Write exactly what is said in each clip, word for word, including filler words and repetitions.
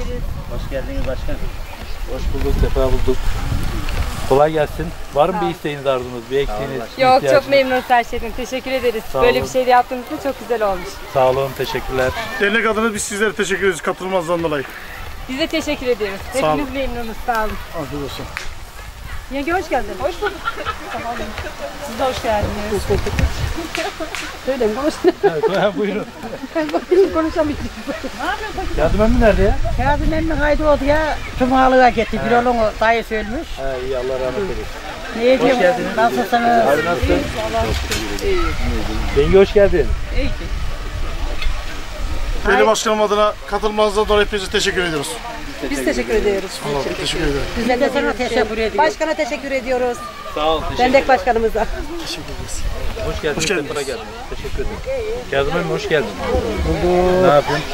ederiz. Hoş geldiniz başkanım. Hoş bulduk, sefa bulduk. Kolay gelsin. Var mı bir isteğiniz, arzunuz, bir eksiğiniz? Yok, çok memnunuz her şeyden. Teşekkür ederiz. Sağ Böyle olun. bir şey de yaptığınız için çok güzel olmuş. Sağ olun, teşekkürler. Dernek adına biz sizlere teşekkür ederiz katılmanızdan dolayı. Biz de teşekkür ediyoruz. Sağ olun. Hepimiz memnunuz. Sağ olun. Afiyet olsun. Yenge hoş geldin. Hoş bulduk. Siz de hoş geldiniz. Hoş bulduk. Söyleyin konuşun. Evet, buyurun. Bakın konuşamayacağım. Yardım emmi nerede ya? Kazım emmi kaydı oldu ya, Cumalı'ya gitti. Bir onu dayı söylemiş. Ha, iyi, Allah rahmet eylesin. Neye Hoş diyeyim, geldiniz. nasılsınız? Abi nasılsın? Yenge hoş geldin. Belediye başkanım adına katılmanızdan dolayı hepinize teşekkür ediyoruz. Biz teşekkür ediyoruz. Allah teşekkür ederim. Biz de sana teşekkür ediyoruz. Başkana teşekkür ediyoruz. Sağ ol, teşekkür Dernek başkanımıza. Teşekkür ederiz. Hoş geldin. Hoş geldiniz. Sefara geldin. Teşekkür ederim. Kazım emmi hoş geldin. Bulduk. Ne yapıyorsun?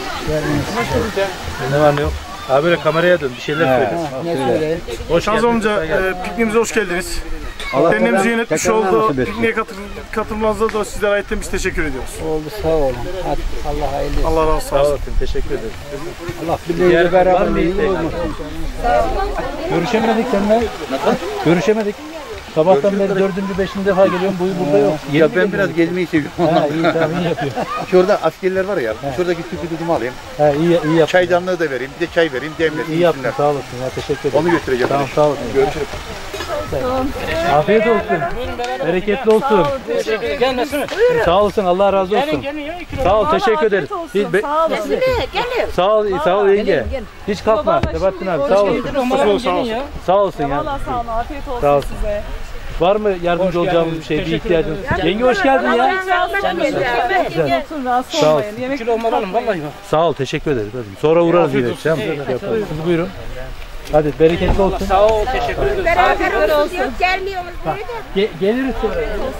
Ne var ne yok? Abi böyle kameraya dön, bir şeyler söyle. Ne söyleyeyim? Hoş Kazım amca, Sefara geldin. e, pikniğimize hoş geldiniz. Derneğimizin yönetmiş olduğu pikniğe katıl katılmanızdan dolayı sizlere ayetten biz teşekkür ediyoruz. Oldu, sağ olun. Hadi Allah hayırlı. Allah razı olsun. Sağ olasın, teşekkür ederim. Allah Diğer birliğiyle var beraber mı isteğin? Görüşemedik seninle. Görüşemedik. Sabahtan beri dördüncü, beşinci defa geliyorum. Bu burada yok. Ya ben biraz gezmeyi seviyorum. Ha, iyi tamam, iyi yapıyor. Şurada askerler var ya, şuradaki tüpü dudumu alayım. Ha, iyi, iyi yaptın. Çaydanlığı da vereyim, bir de çay vereyim, demlesin. İyi yaptın, içsinler. sağ olasın ya, teşekkür ederim. Onu götüreceğim. Tamam, sağ olasın. Görüşürüz. Afiyet olsun. Bereketli olsun. Sağ olasın, Allah razı olsun. Sağ ol, teşekkür ederiz. Hiç be- Sağ olun. Sağ ol, sağ ol yenge. Hiç kalkma Sebahattin abi, sağ olasın. Sağ olasın ya. Valla sağ olun, afiyet olsun Sağ olsun. size. Var mı yardımcı olacağımız bir şey, bir ihtiyacınız? Yenge hoş geldin ya. Güzel. Oturun, rahatsız Sağ ol. olmayın. Yemek Sağ ol, teşekkür ederiz. Sonra uğrarız yine. Tamam, yaparız. Siz buyurun. Hadi bereketli olsun. Sağ ol, teşekkür ederim. Beraber olsun. Gelmiyoruz böyle de. Ge geliriz sonra.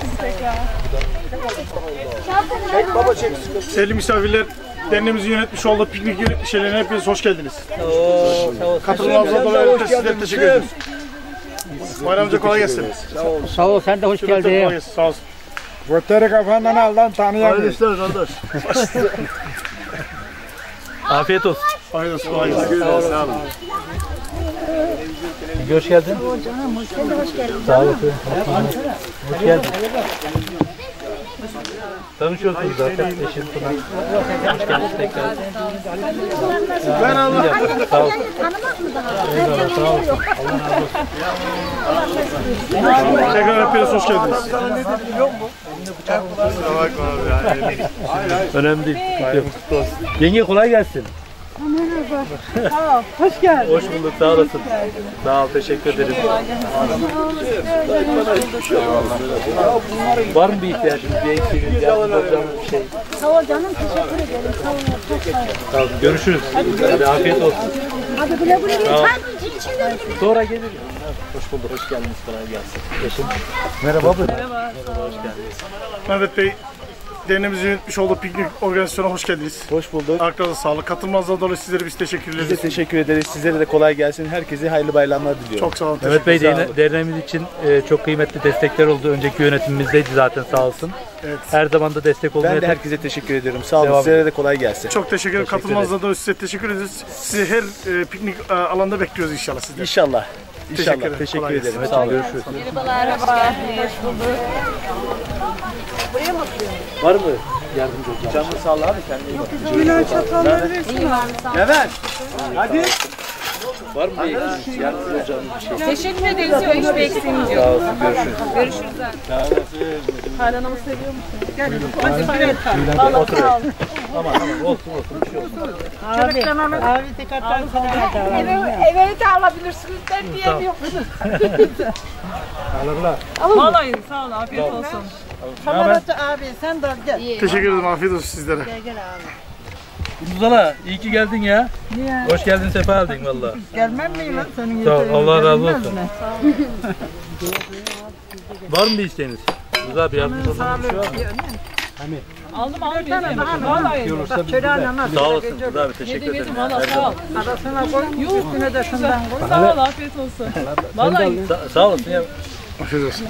Sevgili misafirler, derneğimizin yönetmiş olduğu piknik şeylerine hepiniz hoş geldiniz. Katılmanızdan dolayı ayetten sizlere teşekkür ediyoruz. Bayram amca kolay gelsin. Sağ ol, sen de hoş Kolay geldin. gelsin. Sağ olsun. Götleri kafandan al lan, tanıyamıyorum. Afiyet olsun. Hayırlı olsun. Kolay gelsin. Sağ olun. Hoş geldin. Sen de hoş geldin. Sağ olasın. Hoş geldin. Tanışıyorsunuz zaten. Eşim Pınar. Hoş geldiniz tekrar. Ben Allah. Sağ olun. Eyvallah, sağ olun. Allah razı olsun. Tekrar hepiniz hoş geldiniz. Önemli değil. Yenge kolay gelsin. Sağ ol, hoş geldin. Hoş bulduk, sağ olasın. Sağ ol, teşekkür ederim. Var mı bir ihtiyacınız, bir eksiğiniz, yardımcı olacağınız bir şey? Sağ ol canım, teşekkür ederim. Sağ ol, çok sağ ol. Sağ olun, görüşürüz. Hadi afiyet olsun. Hadi güle güle. Sağ ol. İçinde Sonra gelirim. Hoş bulduk, hoş geldiniz. Kolay gelsin. Eşim. Merhaba. Merhaba. Hoş geldiniz. Mehmet Bey, derneğimizin yönetmiş olduğu piknik organizasyona hoş geldiniz. Hoş bulduk. Arkanıza sağlık. Katılmanızdan dolayı sizlere biz teşekkür Biz de ederiz. teşekkür ederiz. Sizlere de kolay gelsin. Herkese hayırlı bayramlar diliyorum. Çok sağ olun. Mehmet Bey, teşekkür derne- derneğimiz için e, çok kıymetli destekler oldu. Önceki yönetimimizdeydi zaten, sağ olsun. Evet. Her zaman da destek olmaya Ben de herkese teşekkür ediyorum. Sağ olun. Devam Sizlere de kolay gelsin. Çok teşekkür ederim. Teşekkür Katılmanızdan dolayı size teşekkür ederiz. Sizi her e, piknik e, alanda bekliyoruz inşallah sizler. İnşallah. Teşekkür İnşallah. ederim. Teşekkür Kolay ederim. gelsin. Sağ olun. Görüşürüz. Merhabalar, hoş geldiniz. Hoş bulduk. Var mı yardımcı olacağım? Canlı sağ ol abi. Kendine iyi bak. Günah çatalları versin. Levent. Hadi. Var mı bir eksiğiniz, yardımcı olacağımız bir şey? Teşekkür ederiz. Yok, hiçbir eksiğimiz yok. Sağ olsun, görüşürüz. Görüşürüz. Kaynanamı seviyor musun? Gel. Hadi birer tane. Allah sağ ol. Aman aman, olsun olsun, bir şey olsun. Abi, abi dikkatler sana. Evet, alabilirsiniz. Ben diyemiyorum. Alırlar. Vallahi sağ ol, afiyet olsun. Kamerası abi, sen de gel. Teşekkür ederim. Afiyet olsun sizlere. Gel gel abi. Gündüzala, iyi ki geldin ya. Niye? Hoş geldin, sefa aldın valla. Gelmem miyim lan senin Sağ ol, yeteneğin? Allah razı Gelmez olsun. mi? Var mı bir isteğiniz? Güzel bir yardımcı olacağımız bir şey var mı? Aldım aldım. yedim. Vallahi. Bak şöyle anlamaz. Sağ olasın, güzel abi, teşekkür Yedim ederim. yedim, valla sağ ol. Arasına koy, üstüne de şundan koy. Sağ ol, afiyet olsun. Vallahi. Sa- sağ olasın ya. Afiyet olsun.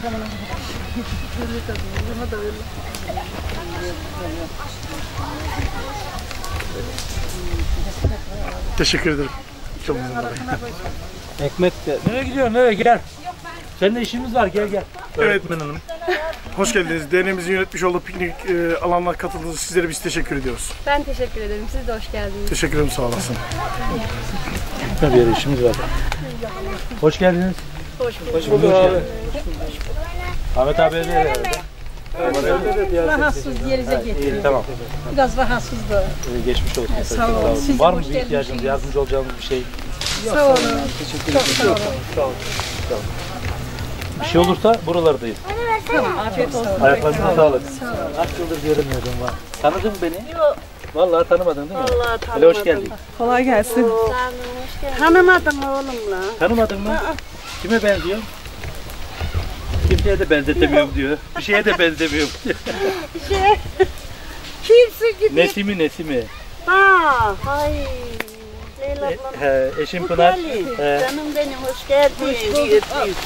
Teşekkür ederim. Çok güzel. Ekmek de. Nereye gidiyorsun? Nereye? Gel. Seninle işimiz var. Gel gel. Evet. Öğretmen hanım. Hoş geldiniz. Derneğimizin yönetmiş olduğu piknik e, alanına katıldığınız sizlere biz teşekkür ediyoruz. Ben teşekkür ederim. Siz de hoş geldiniz. Teşekkür ederim, sağ olasın. Bir yere işimiz var. Hoş geldiniz. Hoş bulduk. Hoş bulduk abi. Ahmet abi de herhalde. Rahatsız yerinize getirdim. İyi, tamam. Biraz rahatsızdı. Ee, geçmiş olsun. Sağ olun. Sağ olun. Siz de Var mı hoş bir ihtiyacınız, gelmişsiniz. yardımcı olacağımız bir şey? Sağ olun. Çok sağ olun. Sağ olun. Sağ olun. Bir şey olursa buralardayız. Tamam, afiyet olsun. Ayaklarınıza sağlık. Kaç yıldır göremiyordum var. Tanıdın mı beni? Yok. Vallahi tanımadın değil mi? Vallahi Hele hoş geldin. Kolay gelsin. Tanımadım oğlumla. Tanımadın mı? Kime benziyor? Kimseye de benzetemiyorum diyor. Bir şeye de benzemiyorum. Şey, kimsin gibi? Nesimi Nesimi. Ha, hay. Leyla E, ablam. he, eşim Pınar. Gelin. He, Canım benim, hoş geldin.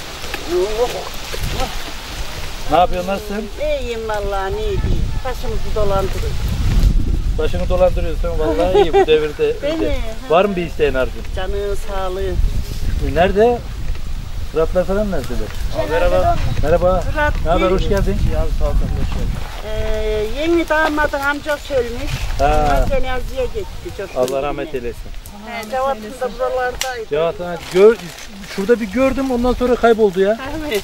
ne yapıyorsun, nasılsın? İyiyim vallahi, ne diyeyim. Başımızı dolandırır. Başını dolandırıyorsun vallahi iyi bu devirde. Beni, Var mı bir isteğin Arzu? Canın sağlığı. Nerede? Fıratlar falan neredeler? Merhaba. Merhaba. Fırat Ne haber, değil. hoş geldin. Ee, yeni damadın amcası ölmüş. Ha. Ona cenazeye gitti. Çok Allah rahmet eylesin. He, Cevat'ın da buralardaydı. Cevat ha, gör, şurada bir gördüm, ondan sonra kayboldu ya.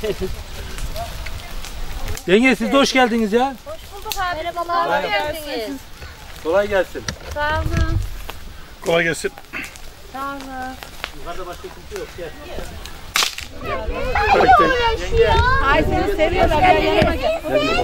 Yenge siz de hoş geldiniz ya. Merhabalar. Hoş geldiniz. Kolay gelsin. Sağ olun. Kolay gelsin. Sağ olun. Yukarıda başka kimse yok. Gel. Ay seni seviyorlar. Gel yanıma gel.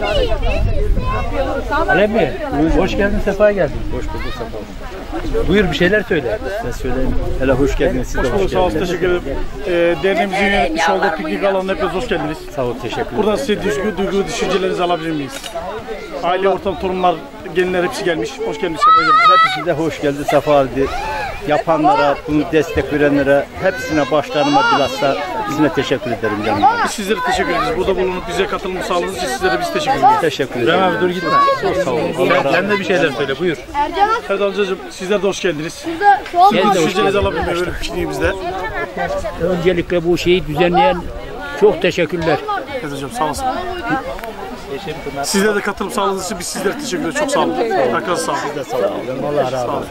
Alem mi? Hoş geldin, sefa geldin. Hoş bulduk, sefa. Buyur bir şeyler söyle. Ben söyleyeyim. Hele hoş geldiniz. Siz de Hoş bulduk, sağ olun, teşekkür ederim. Ee, derneğimizin yönetmiş olduğu piknik alanına hepiniz hoş geldiniz. Sağ ol, teşekkür ederim. Buradan size duygu, duygu düşüncelerinizi alabilir miyiz? Aile, ortam, torunlar, gelinler hepsi gelmiş. Hoş geldiniz, sefa geldiniz. Hepsi de hoş geldi, sefa geldi. Yapanlara, bunu destek verenlere, hepsine başlarıma bilhassa size teşekkür ederim canım. Biz sizlere teşekkür ederiz. Burada bulunup bize katılım sağladığınız için sizlere biz teşekkür ederiz. Teşekkür İbrahim ederim. abi dur gitme. Çok sağ olun. Sen, sen de bir şeyler söyle, buyur. Evet amcacığım, sizler de hoş geldiniz. Gel de hoş Düşüncelerinizi alabilmeye böyle pikniğimizde. Öncelikle bu şeyi düzenleyen çok teşekkürler. Evet hocam, sağ olasın. Eşim Pınar. Sizler de katılım sağladığınız için biz sizlere teşekkür ederiz. Çok sağ olun. Herkese sağ olun. Sağ olun. Allah razı olsun.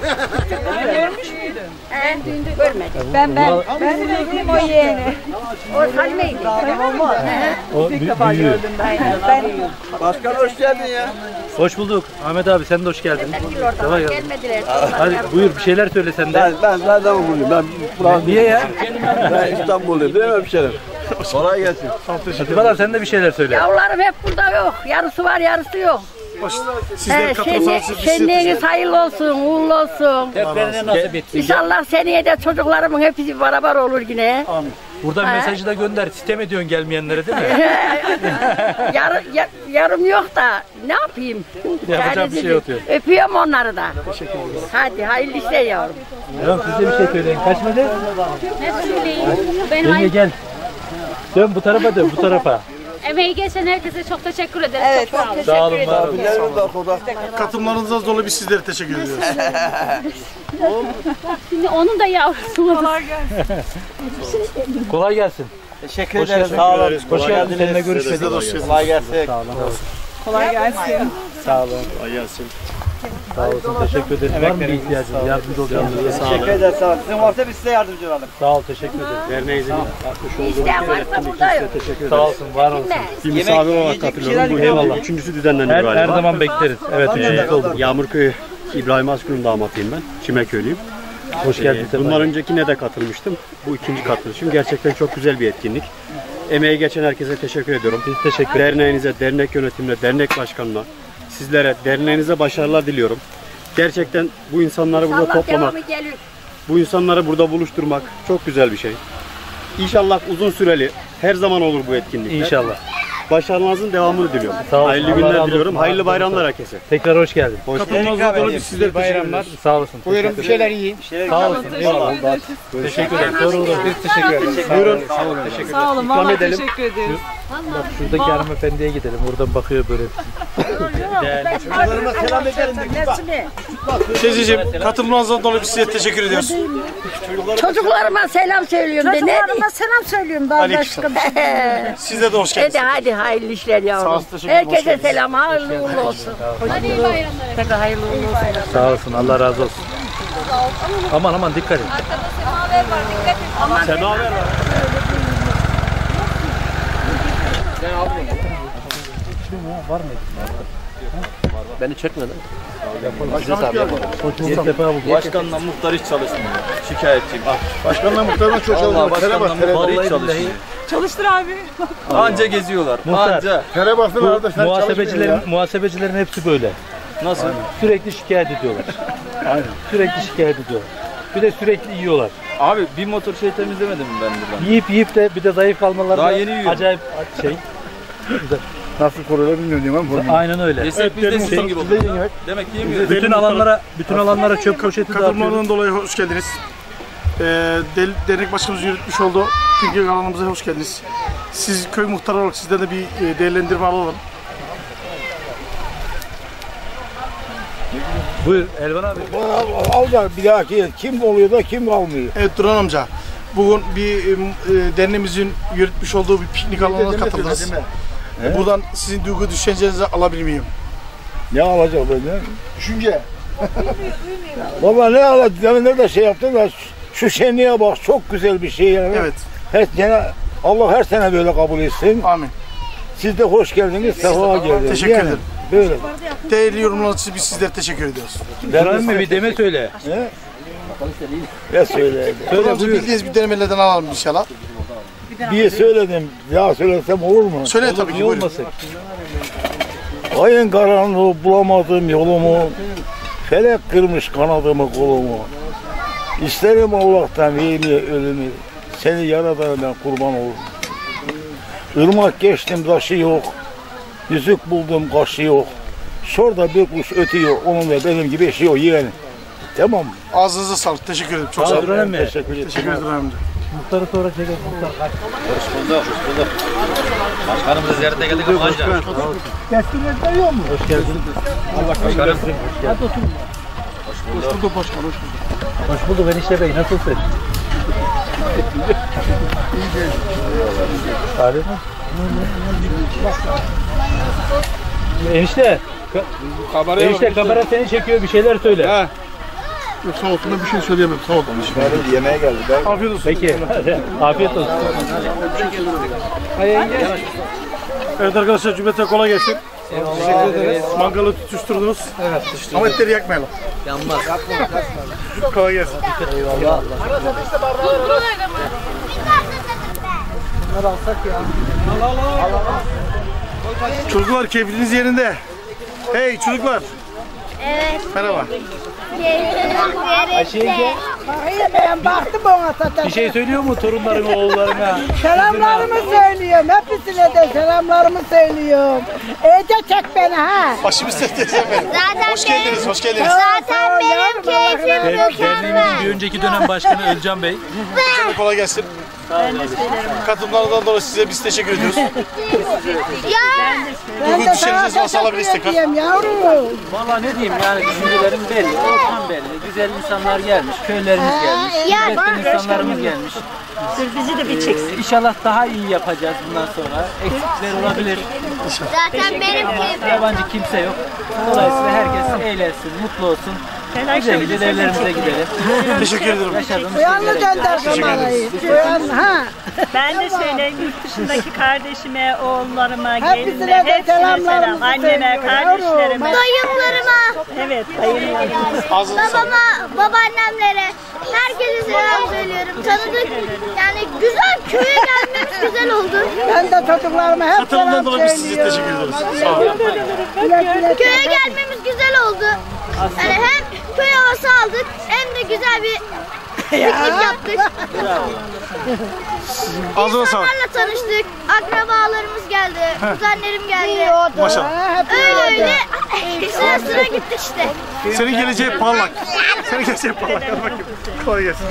Ben düğünde görmedim. Ben ben ben de o yeğeni. O Halime'ydi. O bü- büyüğü. Başkan hoş geldin ya. Hoş bulduk. Ahmet abi sen de hoş geldin. Kolay gelsin. Gelmediler. Hadi buyur bir şeyler söyle sen de. Ben, ben zaten buradayım. Ben Burak, Niye ya? ben İstanbulluyum. Değil mi bir şeyler? Kolay gelsin. Hadi falan sen de bir şeyler söyle. Yavrularım hep burada yok. Yarısı var, yarısı yok. Hoş. Sizler He, katılım şenli, sağladığınız için biz sizlere teşekkür şenliğiniz hayırlı olsun, uğurlu olsun. Heplerine nasip etsin. İnşallah seneye de çocuklarımın hepsi beraber olur yine. Buradan Ha. mesajı da gönder. Sitem ediyorsun gelmeyenlere değil mi? Yar, ya- yarım yok da ne yapayım? Yapacak bir şey yok diyor. Öpüyorum onları da. Hadi hayırlı işler yavrum. Tamam siz de bir şey söyleyin. Kaçmadı? Ne söyleyeyim? Ben Yenge gel. Dön bu tarafa dön bu tarafa. emeği geçen herkese çok teşekkür ederim. Evet, çok sağ olun. Sağ olun var olun. Abilerim de okulda. Katılımlarınızdan dolayı biz sizlere teşekkür ediyoruz. Şimdi onun da yavrusu var. Kolay gelsin. Teşekkür Hoş ederim. geldin. Sağ olun. Hoş geldin. Seninle görüşmedik. Sizler de hoş geldiniz. Kolay gelsin. Kolay gelsin. Sağ olun. Sağ olasın. Teşekkür ederim. Var mı bir ihtiyacınız? Yardımcı olacağım. Sağ olun. Teşekkür ederim. Sağ olun. Sizin varsa biz size yardımcı olalım. Sağ ol. Teşekkür ederim. Derneğinizin İsteyen varsa buradayım. Sağ olsun. Var olsun. bir misafir olarak katılıyorum. Bu eyvallah. Üçüncüsü düzenlendi Her, galiba. her zaman bekleriz. Evet. Üçüncüsü oldu. Yağmurköy İbrahim Askın'ın damatıyım ben. Çimeköylüyüm. Hoş geldin. Ee, bundan öncekine de katılmıştım. Bu ikinci katılışım. Gerçekten çok güzel bir etkinlik. Emeği geçen herkese teşekkür ediyorum. Biz teşekkür ederiz. Derneğinize, dernek yönetimine, dernek başkanına, sizlere, derneğinize başarılar diliyorum. Gerçekten bu insanları burada Allah toplamak, devamı gelir. bu insanları burada buluşturmak çok güzel bir şey. İnşallah uzun süreli, her zaman olur bu etkinlikler. İnşallah. Başarılarınızın devamını diliyorum. Sağ olun. Hayırlı Allah günler razı diliyorum. olsun. Hayırlı bayramlar herkese. Tekrar hoş geldin. Hoş Katılımlarınızdan dolayı biz sizlere teşekkür ediyoruz. Sağ olasın. Buyurun bir şeyler yiyin. Sağ olasın. Eyvallah. Teşekkür ederim. Doğru olur. Biz teşekkür ederiz. Buyurun. Sağ olun, valla edelim. teşekkür ederiz. Bak şuradaki hanımefendiye gidelim. Oradan bakıyor böyle. Çocuklarıma selam ederim de bak. Teyzeciğim katılmanızdan dolayı size teşekkür ediyoruz. Çocuklarıma selam söylüyorum de ne diyeyim? Çocuklarıma selam söylüyorum daha başka bir şey. Size de hoş Hadi geldiniz. hadi hayırlı işler Sağ yavrum. olsun, teşekkür ederim, hoş Herkese geldiniz. selam, hayırlı uğurlu olsun. Hadi iyi bayramlar. Tekrar hayırlı uğurlu olsun. Sağ olsun. Allah razı olsun. Aman aman dikkat et. Semaver var. Var mı? Beni çekmedin. Başkanla muhtar hiç çalışmıyor. Şikayetçiyim. Ah. Başkanla muhtarına çok Allah çalışıyor. başkanla muhtar hiç çalışmıyor. Çalıştır abi. Anca geziyorlar. Muhtar. Anca. Tere bastın arada sen Muhasebecilerin, muhasebecilerin hepsi böyle. Nasıl? Sürekli şikayet ediyorlar. Aynen. Sürekli şikayet ediyorlar. Bir de sürekli yiyorlar. Abi bir motor şey temizlemedim mi ben buradan? Yiyip yiyip de bir de zayıf kalmaları Daha da yeni yiyorum. acayip şey. Nasıl koruyorlar bilmiyorum ama. Aynen öyle. Yesek biz de sizin gibi oldu. Demek ki yemiyoruz. Bütün alanlara bütün alanlara çöp poşeti dağıtıyoruz. Katılmanın dolayı hoş geldiniz. Ee, del- dernek başkanımız yürütmüş olduğu piknik alanımıza hoş geldiniz. Siz köy muhtarı olarak sizden de bir e, değerlendirme alalım. Buyur Elvan abi. Al da bir dahaki kim oluyor da kim kalmıyor. Evet Duran amca. Bugün bir e, e, derneğimizin yürütmüş olduğu bir piknik alanına katıldınız. E, Buradan sizin duygu düşüncelerinizi alabilir miyim? Ne alacak benden? Düşünce. Valla ne alacak? Ne de şey yaptın da şu şenliğe bak çok güzel bir şey yani. Evet. Her sene Allah her sene böyle kabul etsin. Amin. Siz de hoş geldiniz, sefa geldiniz. Teşekkür Yani ederim. Böyle. Değerli yorumlarınız için biz sizlere teşekkür ediyoruz. Duran mı bir deme söyle. Ne söyleyeyim? Duran Söyle amca buyur. bildiğiniz bir denemelerden alalım inşallah. Bir söyledim, ya söylesem olur mu? Söyle tabii ki Niye buyurun. olmasın? Ayın karanlığı bulamadım yolumu, felek kırmış kanadımı kolumu. İsterim Allah'tan iyiliğe ölümü, seni yaradana ben kurban olurum. Irmak geçtim taşı yok, yüzük buldum kaşı yok. Şurada bir kuş ötüyor, onun da benim gibi eşi yok yeğenim. Tamam mı? Ağzınıza sağlık. Teşekkür ederim. Çok Sağ sağ ol olun. Duran emmi. Teşekkür ederim. Teşekkür ederim amca. Muhtarı sonra çekelim. Muhtar. Başkanımızı ziyarete geldik ama anca. Keskinler yok mu? Hoş geldin. Başkanım. Hadi oturun. Hoş bulduk başkan. Hoş bulduk. Hoş bulduk Enişte Bey. Nasılsın? Tarih mi? Enişte. Ka Enişte kamera seni çekiyor. Bir şeyler söyle. Yok, sağ olsun, bir şey söyleyemem. Sağ olun. Şimdi yemeğe geldik. Afiyet olsun. Peki. Afiyet olsun. Evet arkadaşlar cümlete kolay gelsin. Teşekkür ederiz. Mangalı tutuşturdunuz. Evet. Ama etleri yakmayalım. Yanmaz. Kolay gelsin. Eyvallah. Çocuklar keyfiniz yerinde. Hey çocuklar. Evet. Merhaba. Ayşe Hayır ben baktım ona zaten. bir şey söylüyor mu torunlarına, oğullarına? Selamlarımı söylüyorum. Hepsine de selamlarımı söylüyorum. Ece çek beni ha. Başımız tezgahı efendim. Zaten Hoş geldiniz, hoş geldiniz. Zaten benim keyfim Derneğimizin bir önceki dönem başkanı Özcan Bey. Size kolay gelsin. Katılımlarından dolayı size biz teşekkür ediyoruz. Ya. Ben Duygu de sana düşüncelerinizi varsa teşekkür alabiliriz tekrar. edeyim yavrum. Vallahi ne diyeyim yani düşüncelerim belli, ortam belli. Güzel insanlar gelmiş, köylerimiz gelmiş, Ya. üretken insanlarımız gelmiş. Bizi de bir çeksin. İnşallah daha iyi yapacağız bundan sonra. Eksikler olabilir. Zaten benim keyfim. Yabancı kimse yok. Dolayısıyla herkes eğlensin, mutlu olsun. Güzel güzel evlerimize gidelim. Teşekkür ederim. Yaşadığımız Uyanlı şeyleri gönder kamerayı. Uyan ha. Ben de söyleyeyim yurt dışındaki kardeşime, oğullarıma, Hepsine gelinime, de hepsine selamlarımızı selam. Anneme, söylüyorum, kardeşlerime. Dayımlarıma, Evet, dayımlarıma. Ağzınıza sağlık. babama, babaannemlere, herkese selam söylüyorum. Tanıdık, yani güzel köye gelmemiz güzel oldu. Ben de çocuklarıma hep Katılımdan selam dolayı biz size söylüyorum. teşekkür ederiz. Sağ olun. Köye gelmemiz güzel oldu. Yani hem köy havası aldık hem de güzel bir piknik yaptık. Ağzına sağlık. İnsanlarla tanıştık. Akrabalarımız geldi. Kuzenlerim geldi. Maşallah. Öyle öyle sıra sıra gittik işte. Senin geleceği parlak. Seni geç yapalım. Hadi bakayım. Kolay gelsin.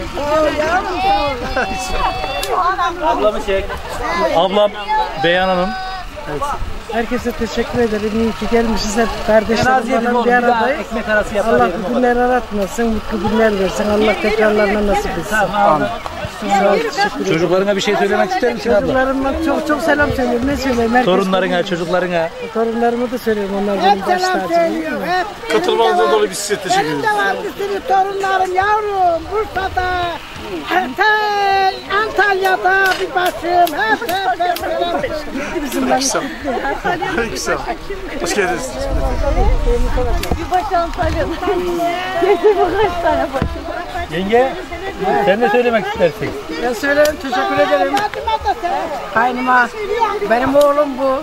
Ablamı çek. Ablam Beyhan Hanım. Evet. Herkese teşekkür ederim. İyi ki gelmişiz hep kardeşlerimle bir aradayız. Ekmek arası yapar Allah yedim bu günler aratmasın, mutlu günler versin. Allah tekrarlarına nasip etsin. Amin. Çocuklarına bir şey söylemek ister misin abla? Çocuklarıma çok çok selam söylüyorum. Ne söyleyeyim? Herkes Torunlarına, çocuklarına. Torunlarıma da söylüyorum. Onlar benim baş tacım. Katılmanızdan dolayı biz size teşekkür ederiz. Hep de var bir sürü torunlarım yavrum. Bursa'da, Tel, Antalya'da bir başım. Hep hep hep. Gitti bizim ben. Güzel. Hoş geldiniz. Bir baş Antalya'da. Kesin bu kaç tane başım. Yenge, sen ne söylemek istersin? Ben söylerim, teşekkür ederim. Kaynıma, benim oğlum bu.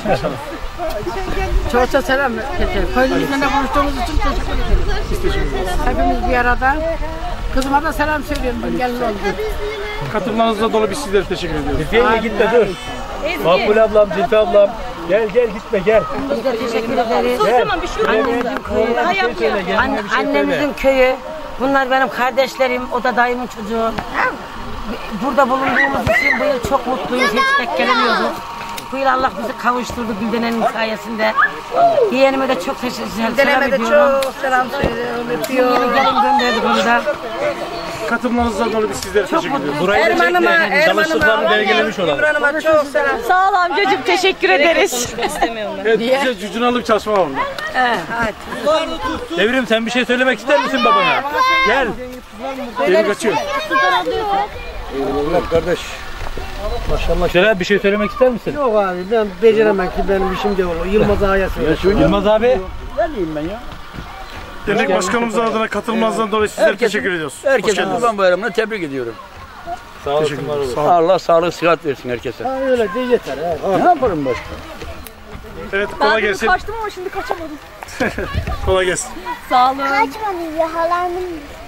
Çok çok selam. Köylümüzle de konuştuğumuz için teşekkür ederim. Hepimiz bir arada. Kızıma da selam söylüyorum, ben gelin oldu. Katılmanızdan dolayı biz sizlere teşekkür ediyoruz. Zülfiye gitme dur. Makbule ablam, Zülfiye ablam. Gel gel gitme gel. Biz de teşekkür ederiz. Gel. Annemizin köyü. An annemizin köyü. Bunlar benim kardeşlerim. O da dayımın çocuğu. Burada bulunduğumuz için bu yıl çok mutluyuz. Hiç tek gelemiyorduk. Bu yıl Allah bizi kavuşturdu Güldene'nin sayesinde. Yeğenime de çok teşekkür ederim. Güldene'me de çok selam söylüyorum. Öpüyorum. Gelin gönderdik onu da. Katılmanızdan dolayı biz sizlere teşekkür ediyoruz. Burayı da çekti. Çalıştıklarını belgelemiş olalım. Hanım'a çok selam. Sağ ol amcacığım, teşekkür ederiz. Evet, bize cücünalı bir çalışma var burada. Evet. Devrim sen bir şey söylemek ister misin babana? Gel. Devrim kaçıyor. Eyvallah kardeş. Maşallah. Şöyle bir şey söylemek ister misin? Yok abi ben beceremem ki benim işim de olur. Yılmaz Ağa'ya söylüyorum. Yılmaz abi. Geleyim ben ya. Dernek başkanımızın adına katılmanızdan dolayı sizlere Herkesin- teşekkür ediyoruz. Herkese Kurban Bayramı'nı tebrik ediyorum. Sağ olasın, var olun. Allah sağlık sıhhat versin herkese. Ha öyle de yeter. Ha. Ne yaparım başka? Evet, kolay Ben gelsin. kaçtım ama şimdi kaçamadım. Kolay gelsin. Sağ olun. Kaçmadın ya halamın.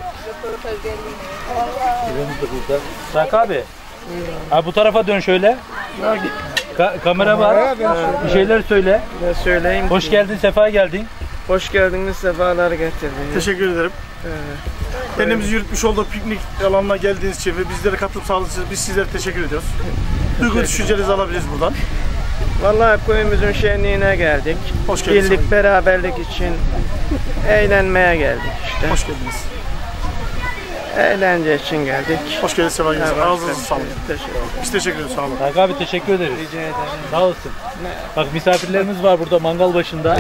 Sak abi. Ha, bu tarafa dön şöyle. Ka kamera var. Bir şeyler söyle. Ne söyleyeyim? Hoş geldin, sefa geldin. Hoş geldiniz, sefalar getirdiniz. Teşekkür ederim. Kendimizi yürütmüş olduğu piknik alanına geldiğiniz için ve bizlere katılıp sağladığınız için biz sizlere teşekkür ediyoruz. Duygu düşüncelerinizi alabiliriz buradan. Vallahi köyümüzün şenliğine geldik. Hoş geldiniz. Birlik, beraberlik için eğlenmeye geldik işte. Hoş geldiniz. Eğlence için geldik. Hoş geldiniz, sefa geldiniz. Evet, Ağzınıza sağlık. Teşekkür Biz teşekkür ederiz, sağ olun. Sak abi teşekkür ederiz. Rica ederim. Sağ olasın. Bak misafirlerimiz var burada mangal başında.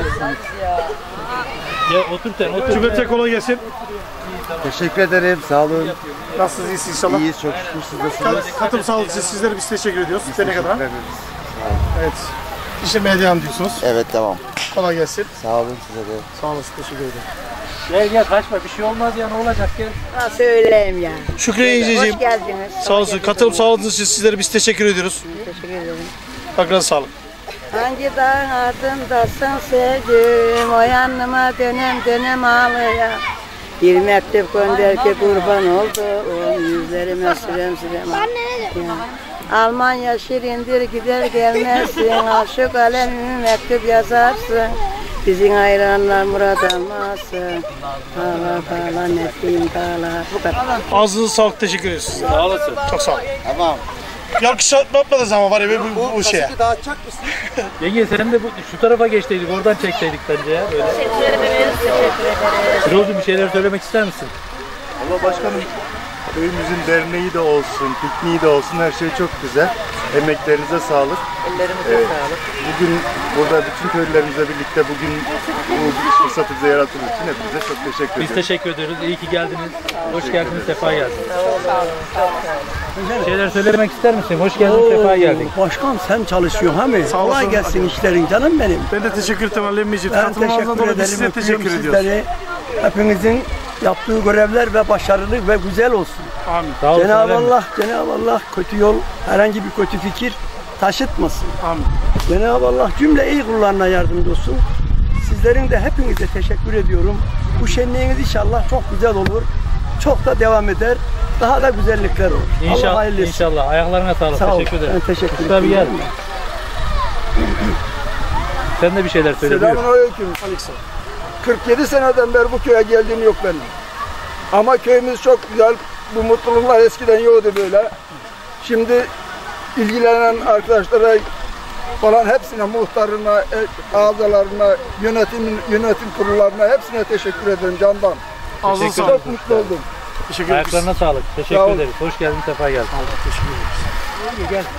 Gel otur sen otur. Cümlete kolay gelsin. Teşekkür ederim. Sağ olun. Nasılsınız, iyisiniz inşallah? İyiyiz çok şükür. Siz nasılsınız? Kat- Katım sağlık için sizlere biz teşekkür ediyoruz. Dernek adına. Teşekkür ederiz. Evet. İşlemeye devam diyorsunuz. Evet tamam. Kolay gelsin. Sağ olun size de. Sağ olasın, teşekkür ederim. Gel gel kaçma bir şey olmaz ya, ne olacak gel. Ha söyleyeyim ya. Şükrü Yengeciğim, Hoş geldiniz. sağ olasın. Katılım sağladığınız için sizlere biz teşekkür ediyoruz. Teşekkür ederim. Aklınıza sağlık. Hangi dağın ardındasın sevdim, o yanıma dönem dönem ağlaya. Bir mektup gönder ki kurban oldu, yüzlerime sürem sürem. Ya. Almanya şirindir gider gelmezsin, al şu kalemimi mektup yazarsın. Bizim hayranlar Murat almasın, dağlar dağlar netliğim dağlar. Bu kadar. Ağzınıza sağlık, teşekkür ederiz. Sağ olasın. Çok sağ olun. Tamam. Yarkış yapmadınız ama var ya bu, bu, bu şeye. Dağıtacak mısın? Yenge sen de bu, şu tarafa geçteydik, oradan çekseydik bence ya böyle. Teşekkür ederiz, teşekkür ederiz. Firozu bir şeyler söylemek ister misin? Allah başkanım, köyümüzün derneği de olsun, pikniği de olsun, her şey çok güzel. Emeklerinize sağlık. Ellerimize Evet. sağlık. Bugün burada bütün köylülerimizle birlikte bugün bu fırsatı bize yarattığınız için hepinize çok teşekkür Biz ederim. teşekkür ediyoruz. İyi ki geldiniz. Hoş geldiniz, sefa geldiniz. Bir şeyler söylemek ister misin? Hoş geldin, sefa geldin. Başkan sen çalışıyorsun ha mi? Sağ olasın. Kolay gelsin işlerin canım benim. Ben de teşekkür ederim Ali Emmi'ciğim. Ben Katılmanızdan teşekkür dolayı biz ederim. size Öpüyorum teşekkür ediyoruz. sizleri. Hepinizin yaptığı görevler ve başarılı ve güzel olsun. Amin. Sağ olun. Cenab-ı Alem. Allah, Cenab-ı Allah kötü yol, herhangi bir kötü fikir taşıtmasın. Amin. Cenab-ı Allah cümle iyi kullarına yardımcı olsun. Sizlerin de hepinize teşekkür ediyorum. Bu şenliğiniz inşallah çok güzel olur. Çok da devam eder. Daha da güzellikler olur. Allah İnşallah, hayırlı etsin. inşallah. Ayaklarına sağlık. Sağ ol. Teşekkür ederim. Ben teşekkür Usta bir gel. ederim. Sen de bir şeyler söyle. Buyur. Selamünaleyküm. kırk yedi seneden beri bu köye geldiğim yok benim. Ama köyümüz çok güzel. Bu mutluluklar eskiden yoktu böyle. Şimdi ilgilenen arkadaşlara falan hepsine, muhtarına, ağzalarına, yönetim yönetim kurullarına hepsine teşekkür ederim candan. Ağzına Çok sağlık. mutlu oldum. Teşekkür ederiz. Ayaklarına sağlık. Teşekkür Sağ ol. ederiz. Hoş geldin, sefa geldin. Teşekkür ederiz. Gel.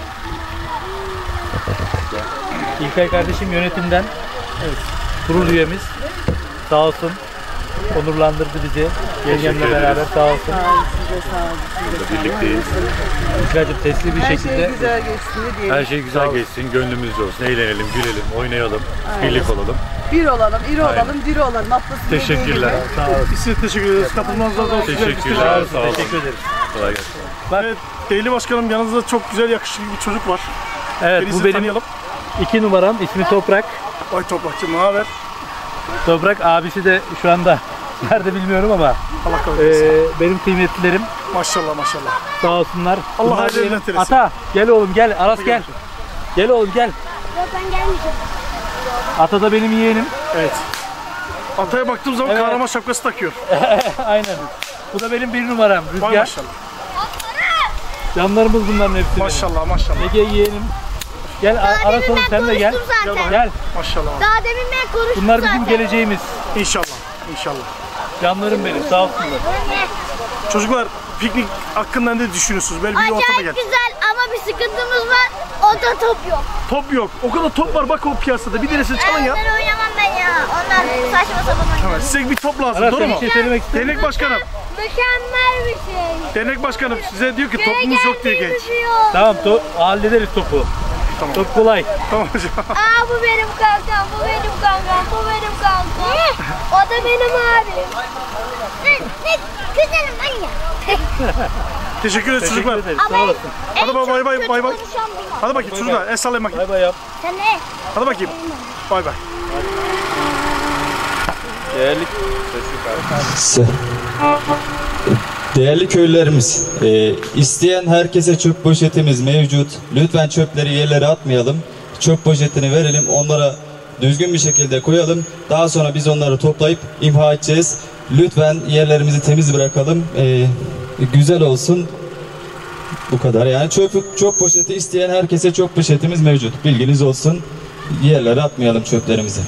İlkay kardeşim yönetimden, evet, kurul üyemiz. Sağ olsun. Onurlandırdı bizi. Yengemle beraber sağ olsun. Sağ olun, size sağ olun. Siz de Birlikteyiz. İlkay'cığım tesli bir Her şekilde. şey güzel geçsin diyelim. Her şey güzel geçsin, gönlümüzde olsun, eğlenelim, gülelim, oynayalım, Aynen. birlik olalım. Bir olalım, iri Aynen. olalım, diri olalım. Atlasın Teşekkürler. Sağ olun. Biz size teşekkür ederiz. Katılmanızdan da Teşekkürler, sağ olun. Teşekkür ederiz. Kolay gelsin. Evet, değerli başkanım, yanınızda çok güzel, yakışıklı bir çocuk var. Evet, Kendisini bu benim tanıyalım. iki numaram. İsmi Toprak. Vay Toprakçım, ne haber? Toprak abisi de şu anda nerede bilmiyorum ama Allah kabul etsin. e, benim kıymetlilerim. Maşallah maşallah. Sağ olsunlar. Allah Bunlar hayırlı benim- evlat eylesin. Ata gel oğlum gel. Aras gel. Gel oğlum gel. Yok ben gelmeyeceğim. Ata da benim yeğenim. Evet. Ataya baktığım zaman Evet. kahraman şapkası takıyor. Aynen. Bu da benim bir numaram. Vay Rüzgar. maşallah. Canlarımız bunların hepsi. benim. Maşallah maşallah. Ege yeğenim. Gel Daha Aras demin oğlum ben sen de gel. konuştum zaten. Gel. Maşallah. Daha demin ben konuştum Bunlar zaten. bizim geleceğimiz. İnşallah. İnşallah. Canlarım benim. Sağ olsunlar. Çocuklar, piknik hakkında ne düşünüyorsunuz? Böyle bir ortama Acayip gel. güzel ama bir sıkıntımız var. O da top yok. Top yok. O kadar top var bak o piyasada. Bir tanesini çalın ya. Onları oynamam ben ya. Onlar saçma sapan oynuyor. Tamam, size bir top lazım. Aras Doğru sen mu? bir şey söylemek ister misin? Dernek başkanım. Mükemmel bir şey. Dernek başkanım size diyor ki Köye topumuz yok diyor gelmeyi genç. üzüyor. Tamam to hallederiz topu. Tamam. Çok kolay. Tamam hocam. Aa bu benim kankam, bu benim kankam, bu benim kankam. O da benim abim. Ne, ne güzelim manyak. Teşekkür ederiz çocuklar. ederiz. Ama Sağ olasın. en Hadi bay bay çok bay kötü bay bay. konuşan benim. Hadi bakayım çocuklar. El sallayın bakayım. Bay bay yap. Sen ne? Hadi bakayım. Bay bay. Değerli Değerli köylülerimiz, e, isteyen herkese çöp poşetimiz mevcut. Lütfen çöpleri yerlere atmayalım. Çöp poşetini verelim, onlara düzgün bir şekilde koyalım. Daha sonra biz onları toplayıp imha edeceğiz. Lütfen yerlerimizi temiz bırakalım. E, güzel olsun. Bu kadar. Yani çöp, çöp poşeti isteyen herkese çöp poşetimiz mevcut. Bilginiz olsun. Yerlere atmayalım çöplerimizi.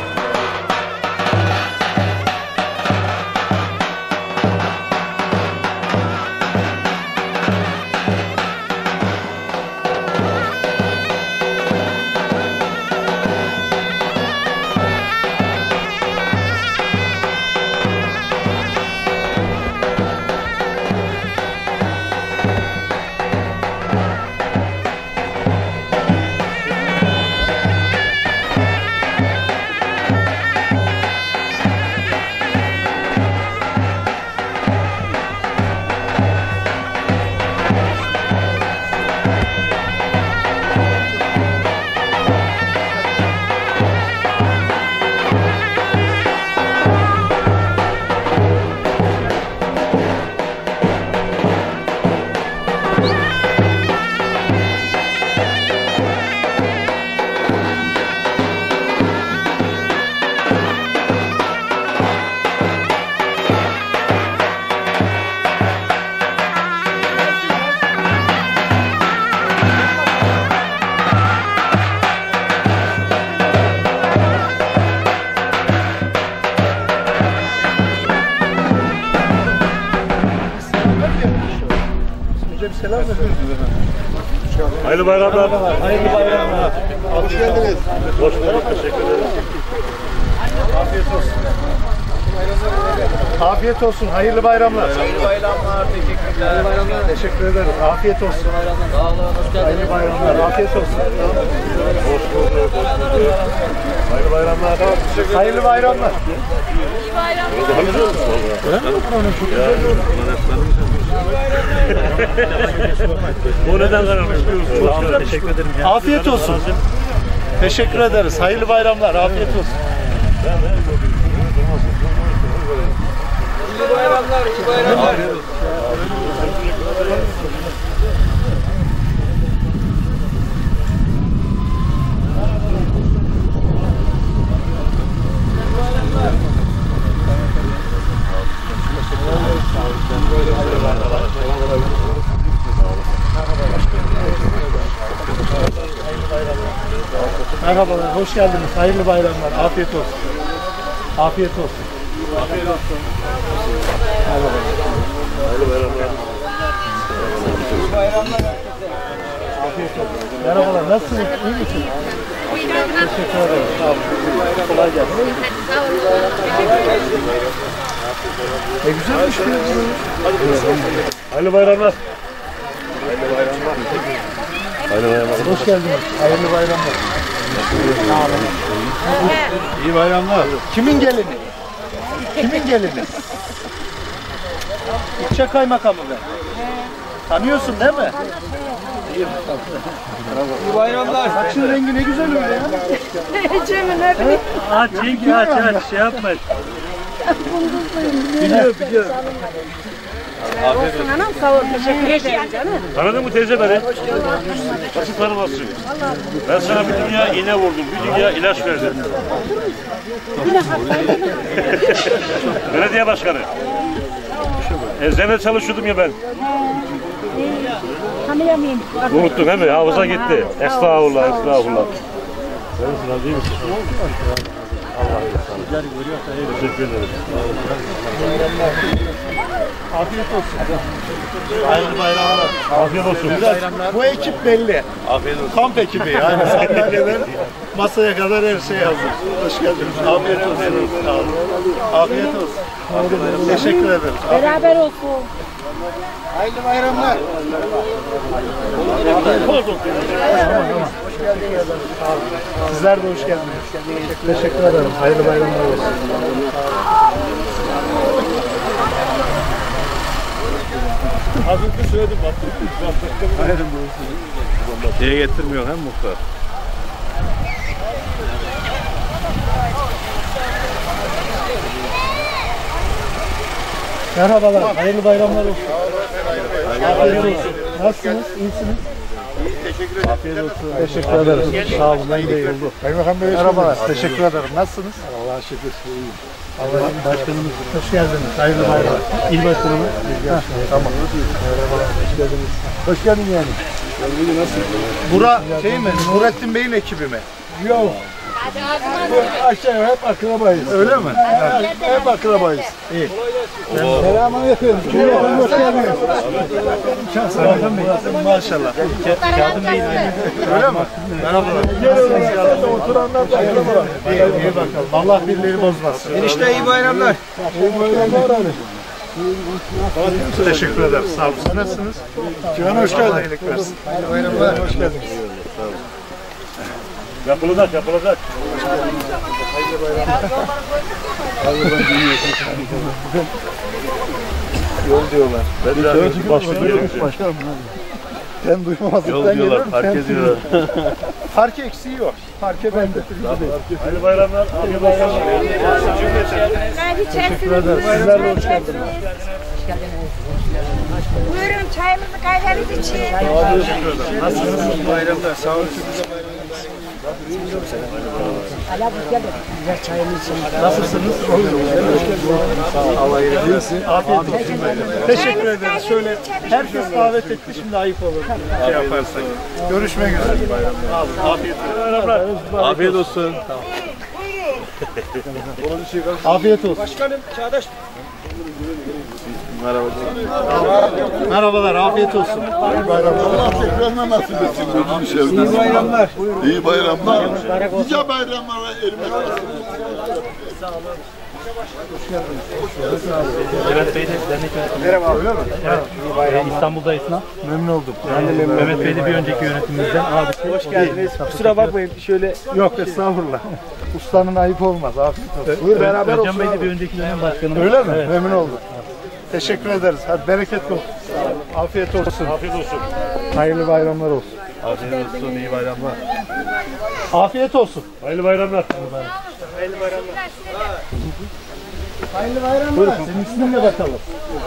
Hayırlı bayramlar. Hayırlı bayramlar. Hoş geldiniz. Hoş bulduk. Teşekkür ederim. Afiyet olsun. Afiyet olsun. Hayırlı bayramlar. Hayırlı bayramlar, teşekkürler. Hayırlı bayramlar. Teşekkür ederim. Afiyet olsun. Sağ olun, hoş geldiniz. Hayırlı bayramlar. Afiyet olsun. Hoş bulduk. Hoş bulduk. Hayırlı bayramlar. Hayırlı bayramlar. Bu neden kanamış? Çok güzel. Teşekkür ederim. Ya. Afiyet olsun. Teşekkür ederiz. Hayırlı bayramlar. Afiyet olsun. İyi bayramlar, iyi bayramlar. Merhabalar, hoş geldiniz. Hayırlı bayramlar. Afiyet olsun. Afiyet olsun. Afiyet olsun. Merhabalar. Hayırlı bayramlar. İyi bayramlar. Afiyet olsun. Merhabalar, nasılsınız? İyi misiniz? Teşekkür ederim. Sağ olun. Kolay gelsin. Ne güzelmiş bu. Hayırlı bayramlar. Hayırlı bayramlar. Hayırlı bayramlar. Hoş geldiniz. Hayırlı bayramlar. İyi bayramlar. Kimin gelini? Kimin gelini? İlçe kaymakamı ben. Tanıyorsun değil mi? İyi bayramlar. Saçın rengi ne güzel öyle ya. Cemil ne bileyim. Aç çek aç aç şey yapma. Biliyor biliyor. Olsun anam sağ ol. Teşekkür ederim canım. Tanıdın mı teyze beni? Nasıl tanımazsın? Ben sana bir dünya iğne vurdum, bir dünya ilaç verdim. Belediye başkanı. Eczanede çalışıyordum ya ben. Tanıyamayayım. Unuttun değil mi? Hafıza gitti. Estağfurullah, estağfurullah. Sen razı değil misin? Allah razı olsun. Teşekkür ederim. Afiyet olsun. Hayırlı bayramlar. Afiyet olsun. Bu ekip belli. Afiyet olsun. Kamp ekibi yani. Sandalyeden masaya kadar her şey hazır. Hoş geldiniz. Afiyet olsun. Sağ olun. Afiyet olsun. Teşekkür ederim. Beraber olsun. Hayırlı bayramlar. Sizler de hoş geldiniz. Teşekkür ederim. Hayırlı bayramlar olsun. Az önce söyledim bak. Hayır bu. Şeye getirmiyor hem muhtar. Merhabalar. Hayırlı bayramlar olsun. Afiyet olsun. Nasılsınız? İyisiniz? Teşekkür ederim. Afiyet olsun. Teşekkür ederim. Sağ olun. Ben de iyi oldu. Kaymakam Bey, merhabalar. Teşekkür ederim. Nasılsınız? Allah'a şükür. Allah başkanımız. Hoş geldiniz. Hayırlı bayramlar. İl başkanımız. Tamam. Merhabalar. Hoş geldiniz. Hoş geldin yani. Bura şey mi? Nurettin Bey'in ekibi mi? Yok. Bu aşağı hep akrabayız. Öyle mi? Evet. Hep akrabayız. İyi. Selamünaleyküm. Cümleten hoş geldiniz. Maşallah. Kağıdın değil mi? Öyle mi? Merhabalar. Nasılsınız? Oturanlar da akrabalar. İyi, iyi bakalım. Allah birileri bozmasın. Enişte iyi bayramlar. İyi bayramlar abi. Teşekkür ederim. Sağ olun. Nasılsınız? Cihan hoş geldin. Hayırlı bayramlar. Hoş geldiniz. Yapılacak, yapılacak. Hayırlı bayramlar. Yol diyorlar. Ben de başlıyorum. Başkanım. Ben duymamazlıktan Yol diyorlar, geliyorum. park ediyorlar. Park eksiği yok. Parke bende. Hayırlı bayramlar. Hayırlı bayramlar. Teşekkür ederim. Sizler de hoş geldiniz. Buyurun çayımızı kahvemizi için. Nasılsınız? Bayramlar. Sağ olun. Nasılsınız? Allah iyilik versin. Afiyet olsun. Teşekkür ederiz. Şöyle herkes davet etti, şimdi ayıp olur. Şey yaparsak. Görüşmek üzere. Afiyet olsun. Afiyet olsun. Afiyet olsun. Başkanım Çağdaş. Merhabalar. Merhabalar, afiyet olsun. İyi bayramlar. Allah tekrarına nasip etsin. İyi bayramlar. İyi bayramlar. Nice bayramlara ermek nasip etsin. Sağ olun. Mehmet Bey de dernek yönetimi. Merhaba, öyle mi? Evet. Ee, İstanbul'da esnaf. Memnun oldum. Ben de memnun Mehmet Bey de bir önceki yönetimimizden. Abi hoş geldiniz. Kusura bakmayın şöyle. Yok estağfurullah. Ustanın ayıp olmaz. Afiyet olsun. Buyur beraber olsun. Özcan Bey de bir önceki dönem başkanımız. Öyle mi? Evet. Memnun oldum. Teşekkür ederiz. Hadi bereketli olsun. Afiyet olsun. Afiyet olsun. Hayırlı bayramlar olsun. Afiyet olsun. İyi bayramlar. Afiyet olsun. Hayırlı bayramlar. Hayırlı bayramlar. Hayırlı bayramlar. Buyurun. Senin ismin ne bakalım?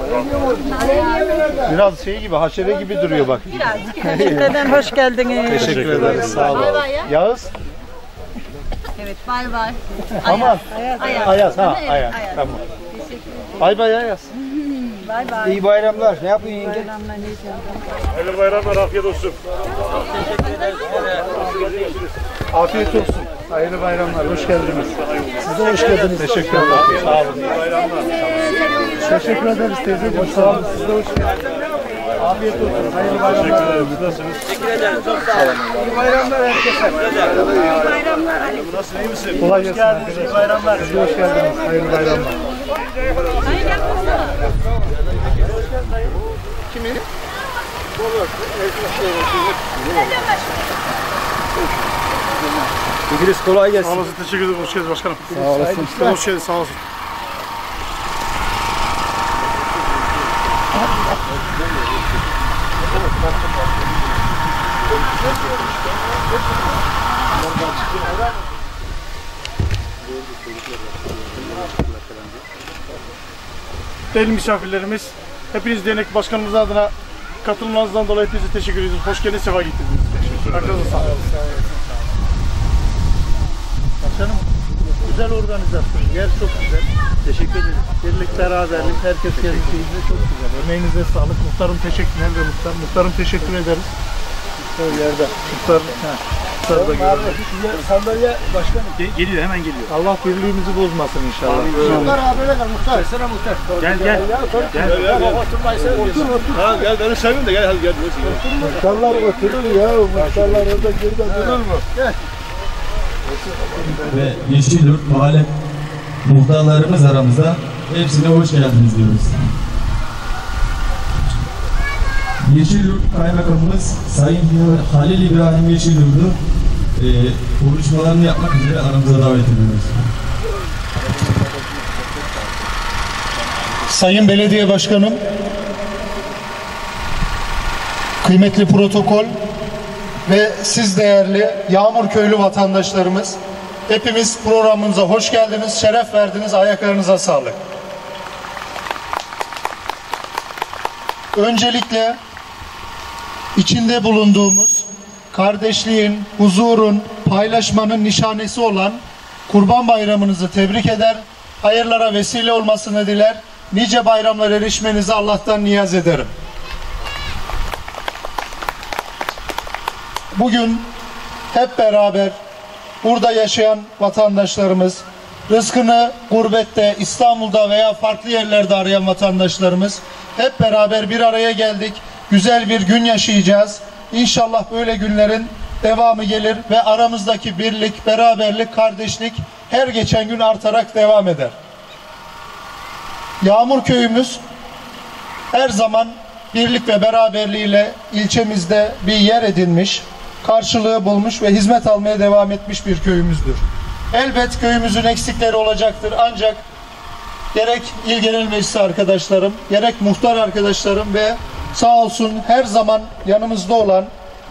Biraz şey gibi, haşere gibi duruyor bak. Neden hoş geldiniz. Teşekkür ederiz. Sağ olun. Yağız. Evet, bay bay. Aman. Ayaz. Ayaz. Ayaz. Ha, Ayaz. Tamam. Bay bay Ayaz. Bay bay. İyi bayramlar. Ne yapıyorsun yenge? Hayırlı bayramlar. Afiyet olsun. Teşekkür ederiz. Afiyet olsun. Hayırlı bayramlar. Hoş geldiniz. Siz de hoş geldiniz. Teşekkür ederim. Sağ olun. İyi bayramlar. Teşekkür ederiz teyzeciğim. Sağ olun. Siz de hoş geldiniz. Afiyet olsun. Hayırlı bayramlar. Nasılsınız? Teşekkür ederim. Çok sağ olun. İyi bayramlar herkese. İyi bayramlar. Nasılsın? İyi misin? Kolay gelsin. İyi bayramlar. Siz de hoş geldiniz. Hayırlı bayramlar. Kimi? İdris kolay gelsin. Sağ olasın. Teşekkür ederim. Hoş geldiniz başkanım. Sağ olasın. Hoş geldiniz. Sağ olasın. Değerli misafirlerimiz, hepiniz dernek başkanımız adına katılmanızdan dolayı hepinize teşekkür ediyoruz. Hoş geldiniz, sefa getirdiniz. Arkadaşlar sağ olun. Başkanım, güzel organizasyon, yer çok güzel. Teşekkür ederiz. Birlik, beraberlik, herkes kendisiyle çok güzel. Emeğinize sağlık. Muhtarım teşekkür ederim. Muhtar. Muhtarım teşekkür ederiz. Muhtar yerde. Muhtar, ha. Muhtar da görüyoruz. Sandalye başkanım. Geliyor, hemen geliyor. Allah birliğimizi bozmasın inşallah. Muhtar abi öyle gel Muhtar. Gelsene Muhtar. Gel gel. Gel gel. Oturmayı seviyorsun. Otur otur. Ha gel beni sevin de gel hadi gel. Muhtarlar oturur ya. Muhtarlar orada geride durur mu? Gel. Ve Yeşilyurt mahalle muhtarlarımız aramızda. Hepsine hoş geldiniz diyoruz. Yeşilyurt Kaymakamımız Sayın Halil İbrahim Yeşilyurt'u e, konuşmalarını yapmak üzere aramıza davet ediyoruz. Sayın Belediye Başkanım, kıymetli protokol ve siz değerli Yağmurköylü vatandaşlarımız, hepimiz programımıza hoş geldiniz, şeref verdiniz, ayaklarınıza sağlık. Öncelikle içinde bulunduğumuz kardeşliğin, huzurun, paylaşmanın nişanesi olan Kurban Bayramınızı tebrik eder, hayırlara vesile olmasını diler, nice bayramlar erişmenizi Allah'tan niyaz ederim. Bugün hep beraber burada yaşayan vatandaşlarımız, rızkını gurbette, İstanbul'da veya farklı yerlerde arayan vatandaşlarımız hep beraber bir araya geldik. Güzel bir gün yaşayacağız. İnşallah böyle günlerin devamı gelir ve aramızdaki birlik, beraberlik, kardeşlik her geçen gün artarak devam eder. Yağmurköy'ümüz her zaman birlik ve beraberliğiyle ilçemizde bir yer edinmiş, karşılığı bulmuş ve hizmet almaya devam etmiş bir köyümüzdür. Elbet köyümüzün eksikleri olacaktır ancak gerek İl Genel Meclisi arkadaşlarım, gerek muhtar arkadaşlarım ve sağ olsun her zaman yanımızda olan,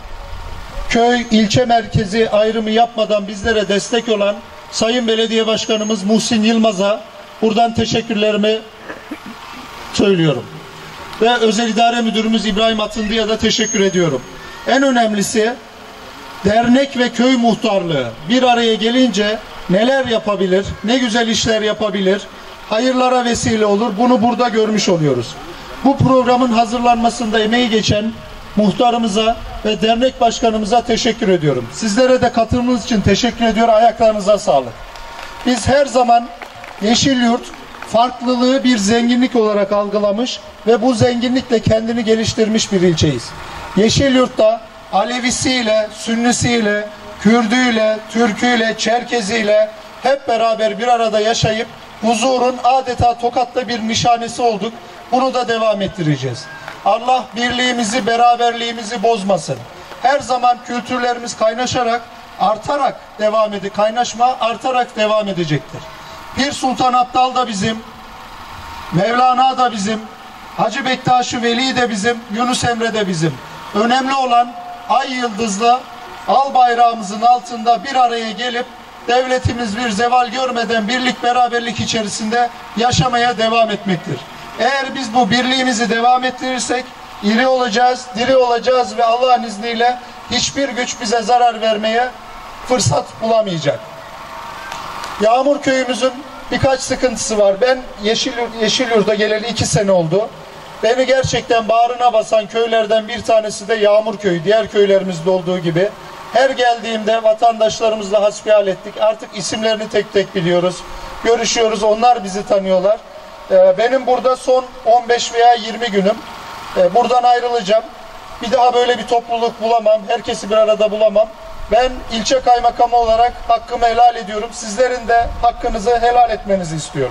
köy, ilçe merkezi ayrımı yapmadan bizlere destek olan Sayın Belediye Başkanımız Muhsin Yılmaz'a buradan teşekkürlerimi söylüyorum. Ve Özel İdare Müdürümüz İbrahim Atındı'ya da teşekkür ediyorum. En önemlisi dernek ve köy muhtarlığı bir araya gelince neler yapabilir, ne güzel işler yapabilir, hayırlara vesile olur. Bunu burada görmüş oluyoruz. Bu programın hazırlanmasında emeği geçen muhtarımıza ve dernek başkanımıza teşekkür ediyorum. Sizlere de katılımınız için teşekkür ediyorum. Ayaklarınıza sağlık. Biz her zaman Yeşilyurt farklılığı bir zenginlik olarak algılamış ve bu zenginlikle kendini geliştirmiş bir ilçeyiz. Yeşilyurt'ta Alevisiyle, Sünnisiyle, Kürdüyle, Türküyle, Çerkeziyle hep beraber bir arada yaşayıp huzurun adeta Tokat'ta bir nişanesi olduk. Bunu da devam ettireceğiz. Allah birliğimizi, beraberliğimizi bozmasın. Her zaman kültürlerimiz kaynaşarak, artarak devam edecek. Kaynaşma artarak devam edecektir. Pir Sultan Abdal da bizim, Mevlana da bizim, Hacı Bektaş-ı Veli de bizim, Yunus Emre de bizim. Önemli olan ay yıldızla al bayrağımızın altında bir araya gelip devletimiz bir zeval görmeden birlik beraberlik içerisinde yaşamaya devam etmektir. Eğer biz bu birliğimizi devam ettirirsek iri olacağız, diri olacağız ve Allah'ın izniyle hiçbir güç bize zarar vermeye fırsat bulamayacak. Yağmurköy'ümüzün birkaç sıkıntısı var. Ben Yeşilyurt, Yeşilyurt'a geleli iki sene oldu. Beni gerçekten bağrına basan köylerden bir tanesi de Yağmurköy. Diğer köylerimizde olduğu gibi. Her geldiğimde vatandaşlarımızla hasbihal ettik. Artık isimlerini tek tek biliyoruz. Görüşüyoruz. Onlar bizi tanıyorlar. Benim burada son on beş veya yirmi günüm. Buradan ayrılacağım. Bir daha böyle bir topluluk bulamam. Herkesi bir arada bulamam. Ben ilçe kaymakamı olarak hakkımı helal ediyorum. Sizlerin de hakkınızı helal etmenizi istiyorum.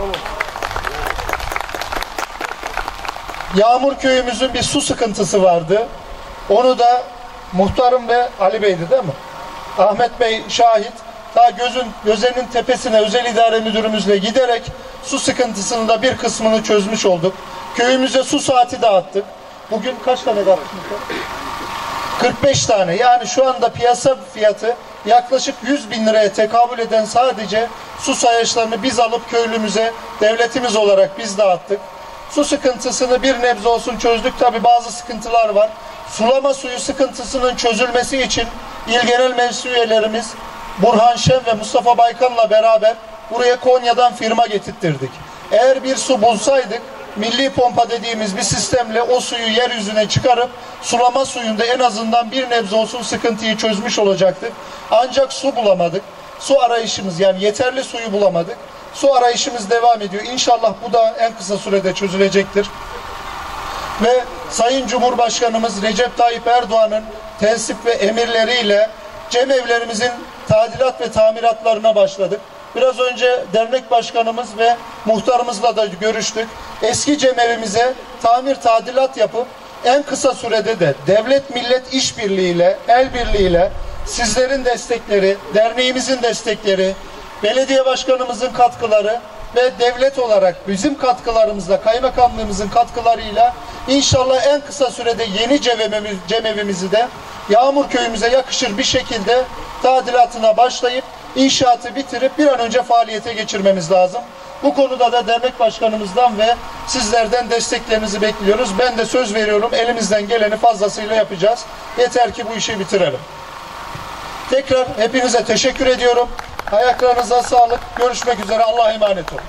Yağmur köyümüzün bir su sıkıntısı vardı. Onu da muhtarım ve Ali Bey'di değil mi? Ahmet Bey şahit. Daha gözün gözenin tepesine özel idare müdürümüzle giderek su sıkıntısının da bir kısmını çözmüş olduk. Köyümüze su saati dağıttık. Bugün kaç tane dağıttık? kırk beş tane. Yani şu anda piyasa fiyatı yaklaşık yüz bin liraya tekabül eden sadece su sayaçlarını biz alıp köylümüze devletimiz olarak biz dağıttık. Su sıkıntısını bir nebze olsun çözdük. Tabi bazı sıkıntılar var. Sulama suyu sıkıntısının çözülmesi için İl Genel Meclis üyelerimiz Burhan Şen ve Mustafa Baykan'la beraber buraya Konya'dan firma getirttirdik. Eğer bir su bulsaydık milli pompa dediğimiz bir sistemle o suyu yeryüzüne çıkarıp sulama suyunda en azından bir nebze olsun sıkıntıyı çözmüş olacaktık. Ancak su bulamadık. Su arayışımız, yani yeterli suyu bulamadık. Su arayışımız devam ediyor. İnşallah bu da en kısa sürede çözülecektir. Ve Sayın Cumhurbaşkanımız Recep Tayyip Erdoğan'ın tensip ve emirleriyle cemevlerimizin tadilat ve tamiratlarına başladık. Biraz önce dernek başkanımız ve muhtarımızla da görüştük. Eski cemevimize tamir tadilat yapıp en kısa sürede de devlet millet işbirliğiyle, el birliğiyle sizlerin destekleri, derneğimizin destekleri, belediye başkanımızın katkıları ve devlet olarak bizim katkılarımızla, kaymakamlığımızın katkılarıyla inşallah en kısa sürede yeni cemevimiz, cemevimizi de Yağmur köyümüze yakışır bir şekilde tadilatına başlayıp inşaatı bitirip bir an önce faaliyete geçirmemiz lazım. Bu konuda da dernek başkanımızdan ve sizlerden desteklerinizi bekliyoruz. Ben de söz veriyorum, elimizden geleni fazlasıyla yapacağız. Yeter ki bu işi bitirelim. Tekrar hepinize teşekkür ediyorum. Ayaklarınıza sağlık. Görüşmek üzere. Allah'a emanet olun.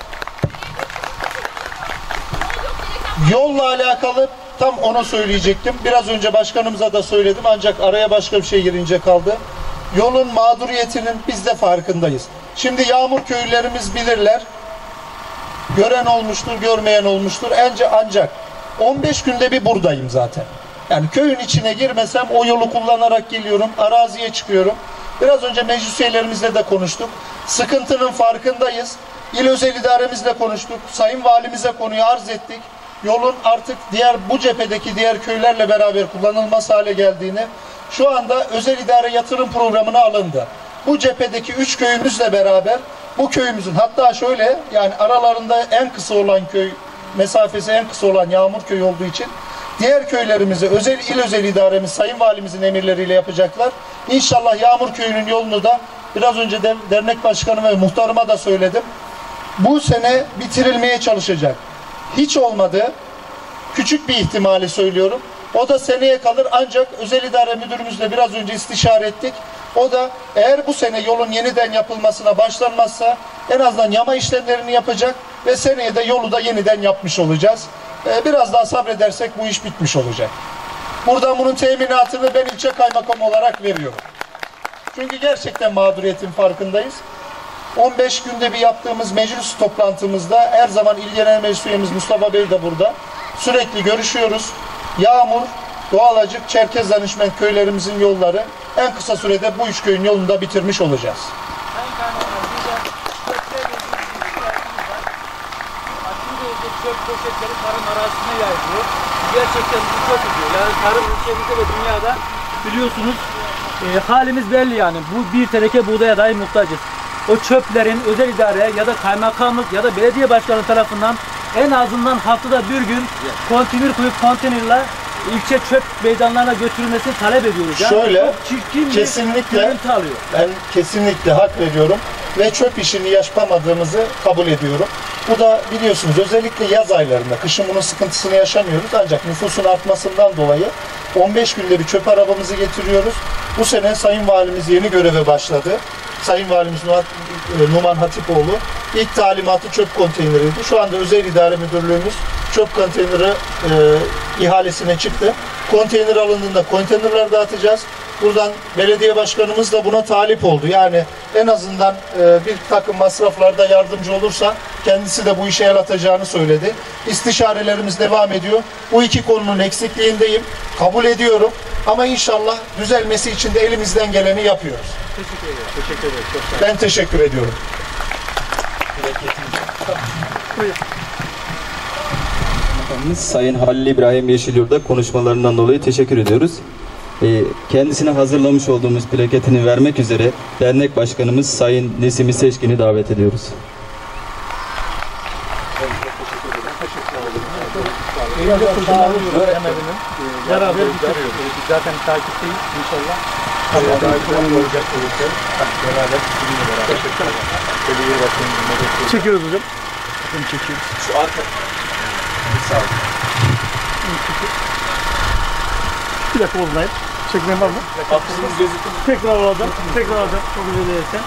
Yolla alakalı tam onu söyleyecektim. Biraz önce başkanımıza da söyledim ancak araya başka bir şey girince kaldı. Yolun mağduriyetinin biz de farkındayız. Şimdi Yağmur köylülerimiz bilirler. Gören olmuştur, görmeyen olmuştur. Ence ancak on beş günde bir buradayım zaten. Yani köyün içine girmesem o yolu kullanarak geliyorum, araziye çıkıyorum. Biraz önce meclis üyelerimizle de konuştuk. Sıkıntının farkındayız. İl özel idaremizle konuştuk. Sayın Valimize konuyu arz ettik. Yolun artık diğer bu cephedeki diğer köylerle beraber kullanılmaz hale geldiğini, şu anda özel idare yatırım programına alındı. Bu cephedeki üç köyümüzle beraber bu köyümüzün, hatta şöyle, yani aralarında en kısa olan köy, mesafesi en kısa olan Yağmur köyü olduğu için diğer köylerimizi özel il özel idaremiz Sayın Valimizin emirleriyle yapacaklar. İnşallah Yağmur köyünün yolunu da biraz önce de dernek başkanıma ve muhtarıma da söyledim. Bu sene bitirilmeye çalışacak. Hiç olmadı. Küçük bir ihtimali söylüyorum. O da seneye kalır, ancak özel idare müdürümüzle biraz önce istişare ettik. O da eğer bu sene yolun yeniden yapılmasına başlanmazsa en azından yama işlemlerini yapacak ve seneye de yolu da yeniden yapmış olacağız. Ee, biraz daha sabredersek bu iş bitmiş olacak. Buradan bunun teminatını ben ilçe kaymakamı olarak veriyorum. Çünkü gerçekten mağduriyetin farkındayız. on beş günde bir yaptığımız meclis toplantımızda her zaman İl Genel Meclis üyemiz Mustafa Bey de burada. Sürekli görüşüyoruz. Yağmur, Doğalacık, Çerkez Danışment köylerimizin yolları en kısa sürede bu üç köyün yolunu da bitirmiş olacağız. Çöp poşetleri tarım arazisine yayılıyor. Gerçekten bu çok üzüyor. Yani tarım ülkemizde ve dünyada biliyorsunuz e, halimiz belli yani. Bu bir teneke buğdaya dahi muhtacız. O çöplerin özel idare ya da kaymakamlık ya da belediye başkanı tarafından en azından haftada bir gün konteyner koyup konteynerle ilçe çöp meydanlarına götürülmesini talep ediyoruz. Yani şöyle, çok çirkin kesinlikle, bir görüntü alıyor. Ben kesinlikle hak veriyorum ve çöp işini yapamadığımızı kabul ediyorum. Bu da biliyorsunuz özellikle yaz aylarında, kışın bunun sıkıntısını yaşamıyoruz ancak nüfusun artmasından dolayı on beş günde bir çöp arabamızı getiriyoruz. Bu sene Sayın Valimiz yeni göreve başladı. Sayın Valimiz Numan Hatipoğlu ilk talimatı çöp konteyneriydi. Şu anda Özel İdare Müdürlüğümüz çöp konteyneri e, ihalesine çıktı. Konteyner alındığında konteynerler dağıtacağız. Buradan belediye başkanımız da buna talip oldu. Yani en azından e, bir takım masraflarda yardımcı olursa kendisi de bu işe el atacağını söyledi. İstişarelerimiz devam ediyor. Bu iki konunun eksikliğindeyim. Kabul ediyorum. Ama inşallah düzelmesi için de elimizden geleni yapıyoruz. Teşekkür ederim. Teşekkür ederim. Çok sağ olun. Ben teşekkür ediyorum. Sayın Halil İbrahim Yeşilyurt'a konuşmalarından dolayı teşekkür ediyoruz. Kendisine hazırlamış olduğumuz plaketini vermek üzere dernek başkanımız Sayın Nesimi Seçkin'i davet ediyoruz. Beraber bitiriyoruz. Biz zaten takipteyiz inşallah. Çekiyoruz hocam. Çekiyoruz. Şu arka. Sağ olun. Bir dakika oradayım. Çekmeyin var mı? Tekrar alacağım. Tekrar alacağım. Çok güzel değilsen.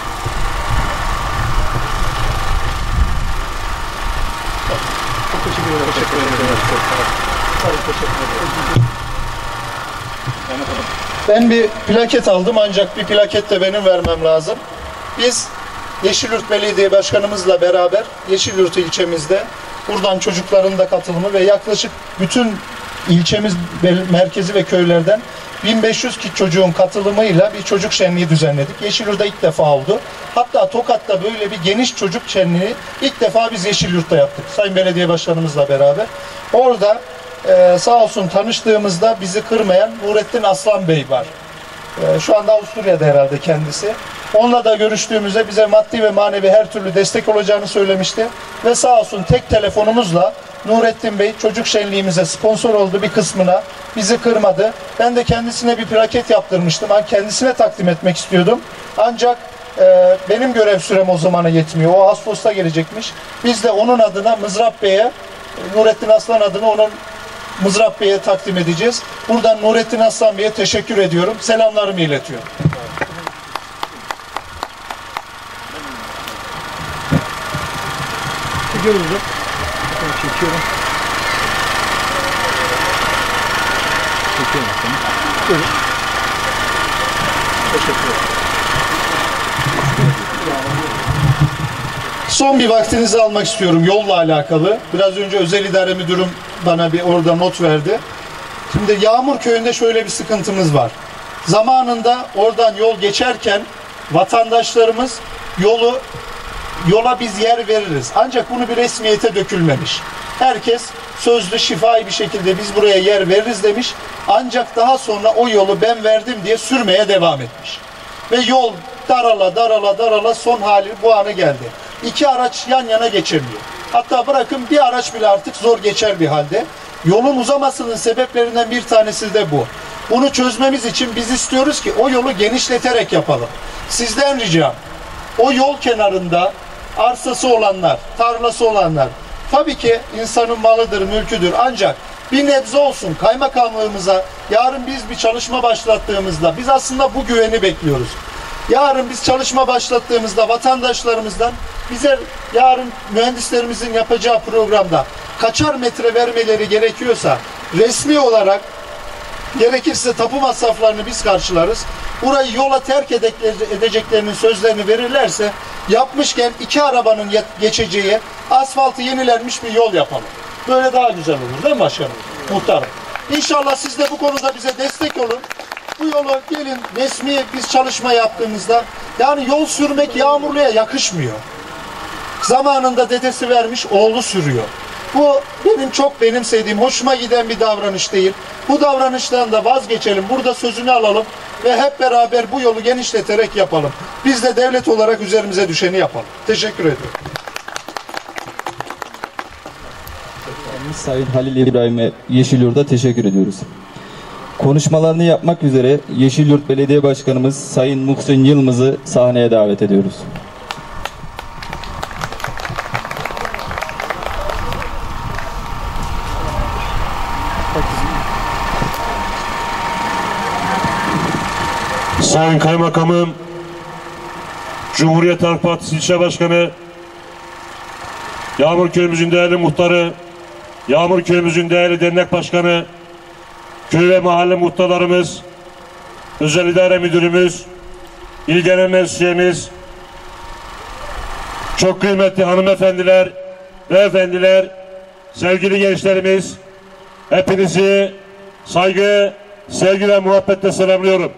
Çok teşekkür ederim. Teşekkür ederim. Çok teşekkür ederim. Ben bir plaket aldım ancak bir plaket de benim vermem lazım. Biz Yeşilyurt Belediye Başkanımızla beraber Yeşilyurt ilçemizde buradan çocukların da katılımı ve yaklaşık bütün ilçemiz merkezi ve köylerden bin beş yüz çocuğun katılımıyla bir çocuk şenliği düzenledik. Yeşilyurt'ta ilk defa oldu. Hatta Tokat'ta böyle bir geniş çocuk şenliği ilk defa biz Yeşilyurt'ta yaptık. Sayın Belediye Başkanımızla beraber. Orada e, sağ olsun tanıştığımızda bizi kırmayan Nurettin Aslan Bey var. E, şu anda Avusturya'da herhalde kendisi. Onunla da görüştüğümüzde bize maddi ve manevi her türlü destek olacağını söylemişti. Ve sağ olsun tek telefonumuzla Nurettin Bey çocuk şenliğimize sponsor oldu bir kısmına. Bizi kırmadı. Ben de kendisine bir plaket yaptırmıştım. Kendisine takdim etmek istiyordum. Ancak e, benim görev sürem o zamana yetmiyor. O Ağustos'ta gelecekmiş. Biz de onun adına Mızrap Bey'e, Nurettin Aslan adına onun Mızrap Bey'e takdim edeceğiz. Buradan Nurettin Aslan Bey'e teşekkür ediyorum. Selamlarımı iletiyorum. Çekiyoruz hocam. Çekiyorum. Çekiyorum. Buyurun. Teşekkür ederim. Son bir vaktinizi almak istiyorum yolla alakalı. Biraz önce özel idare müdürüm bana bir orada not verdi. Şimdi Yağmur Köyü'nde şöyle bir sıkıntımız var. Zamanında oradan yol geçerken vatandaşlarımız yolu yola biz yer veririz. Ancak bunu bir resmiyete dökülmemiş. Herkes sözlü şifai bir şekilde biz buraya yer veririz demiş. Ancak daha sonra o yolu ben verdim diye sürmeye devam etmiş. Ve yol darala darala darala son hali bu ana geldi. İki araç yan yana geçemiyor. Hatta bırakın bir araç bile artık zor geçer bir halde. Yolun uzamasının sebeplerinden bir tanesi de bu. Bunu çözmemiz için biz istiyoruz ki o yolu genişleterek yapalım. Sizden ricam o yol kenarında arsası olanlar, tarlası olanlar, tabii ki insanın malıdır, mülküdür. Ancak bir nebze olsun kaymakamlığımıza yarın biz bir çalışma başlattığımızda biz aslında bu güveni bekliyoruz. Yarın biz çalışma başlattığımızda vatandaşlarımızdan bize yarın mühendislerimizin yapacağı programda kaçar metre vermeleri gerekiyorsa resmi olarak gerekirse tapu masraflarını biz karşılarız. Burayı yola terk edeceklerinin sözlerini verirlerse yapmışken iki arabanın geçeceği asfaltı yenilenmiş bir yol yapalım. Böyle daha güzel olur değil mi başkanım? Muhtarım. İnşallah siz de bu konuda bize destek olun. Bu yolu gelin resmi biz çalışma yaptığımızda yani yol sürmek Yağmurlu'ya yakışmıyor. Zamanında dedesi vermiş oğlu sürüyor. Bu benim çok benimsediğim, hoşuma giden bir davranış değil. Bu davranıştan da vazgeçelim. Burada sözünü alalım ve hep beraber bu yolu genişleterek yapalım. Biz de devlet olarak üzerimize düşeni yapalım. Teşekkür ediyorum. Sayın Halil İbrahim Yeşilyurt'a teşekkür ediyoruz. Konuşmalarını yapmak üzere Yeşilyurt Belediye Başkanımız Sayın Muhsin Yılmaz'ı sahneye davet ediyoruz. Sayın Kaymakamım, Cumhuriyet Halk Partisi İlçe Başkanı, Yağmur Köyümüzün değerli muhtarı, Yağmur Köyümüzün değerli dernek başkanı, köy ve mahalle muhtarlarımız Özel İdare Müdürümüz, İl Genel Meclisimiz, çok kıymetli hanımefendiler, beyefendiler, sevgili gençlerimiz, hepinizi saygı, sevgi ve muhabbetle selamlıyorum.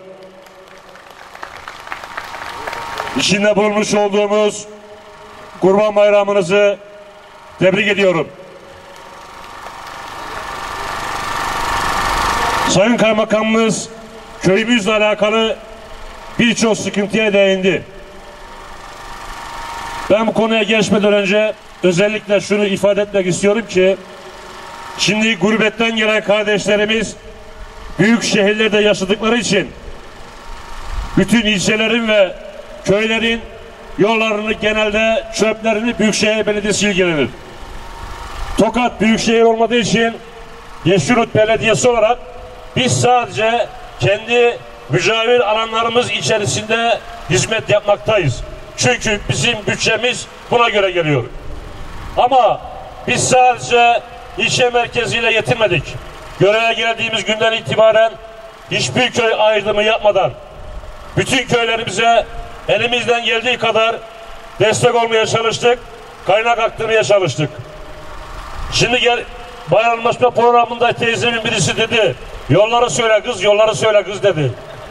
İçinde bulunmuş olduğumuz Kurban Bayramınızı tebrik ediyorum. Sayın Kaymakamımız köyümüzle alakalı birçok sıkıntıya değindi. Ben bu konuya geçmeden önce özellikle şunu ifade etmek istiyorum ki şimdi gurbetten gelen kardeşlerimiz büyük şehirlerde yaşadıkları için bütün ilçelerin ve köylerin yollarını genelde çöplerini Büyükşehir Belediyesi ilgilenir. Tokat Büyükşehir olmadığı için Yeşilyurt Belediyesi olarak biz sadece kendi mücavir alanlarımız içerisinde hizmet yapmaktayız. Çünkü bizim bütçemiz buna göre geliyor. Ama biz sadece ilçe merkeziyle yetinmedik. Göreve geldiğimiz günden itibaren hiçbir köy ayrımı yapmadan bütün köylerimize elimizden geldiği kadar destek olmaya çalıştık, kaynak aktarmaya çalıştık. Şimdi gel, bayramlaşma programında teyzemin birisi dedi, yolları söyle kız, yolları söyle kız dedi.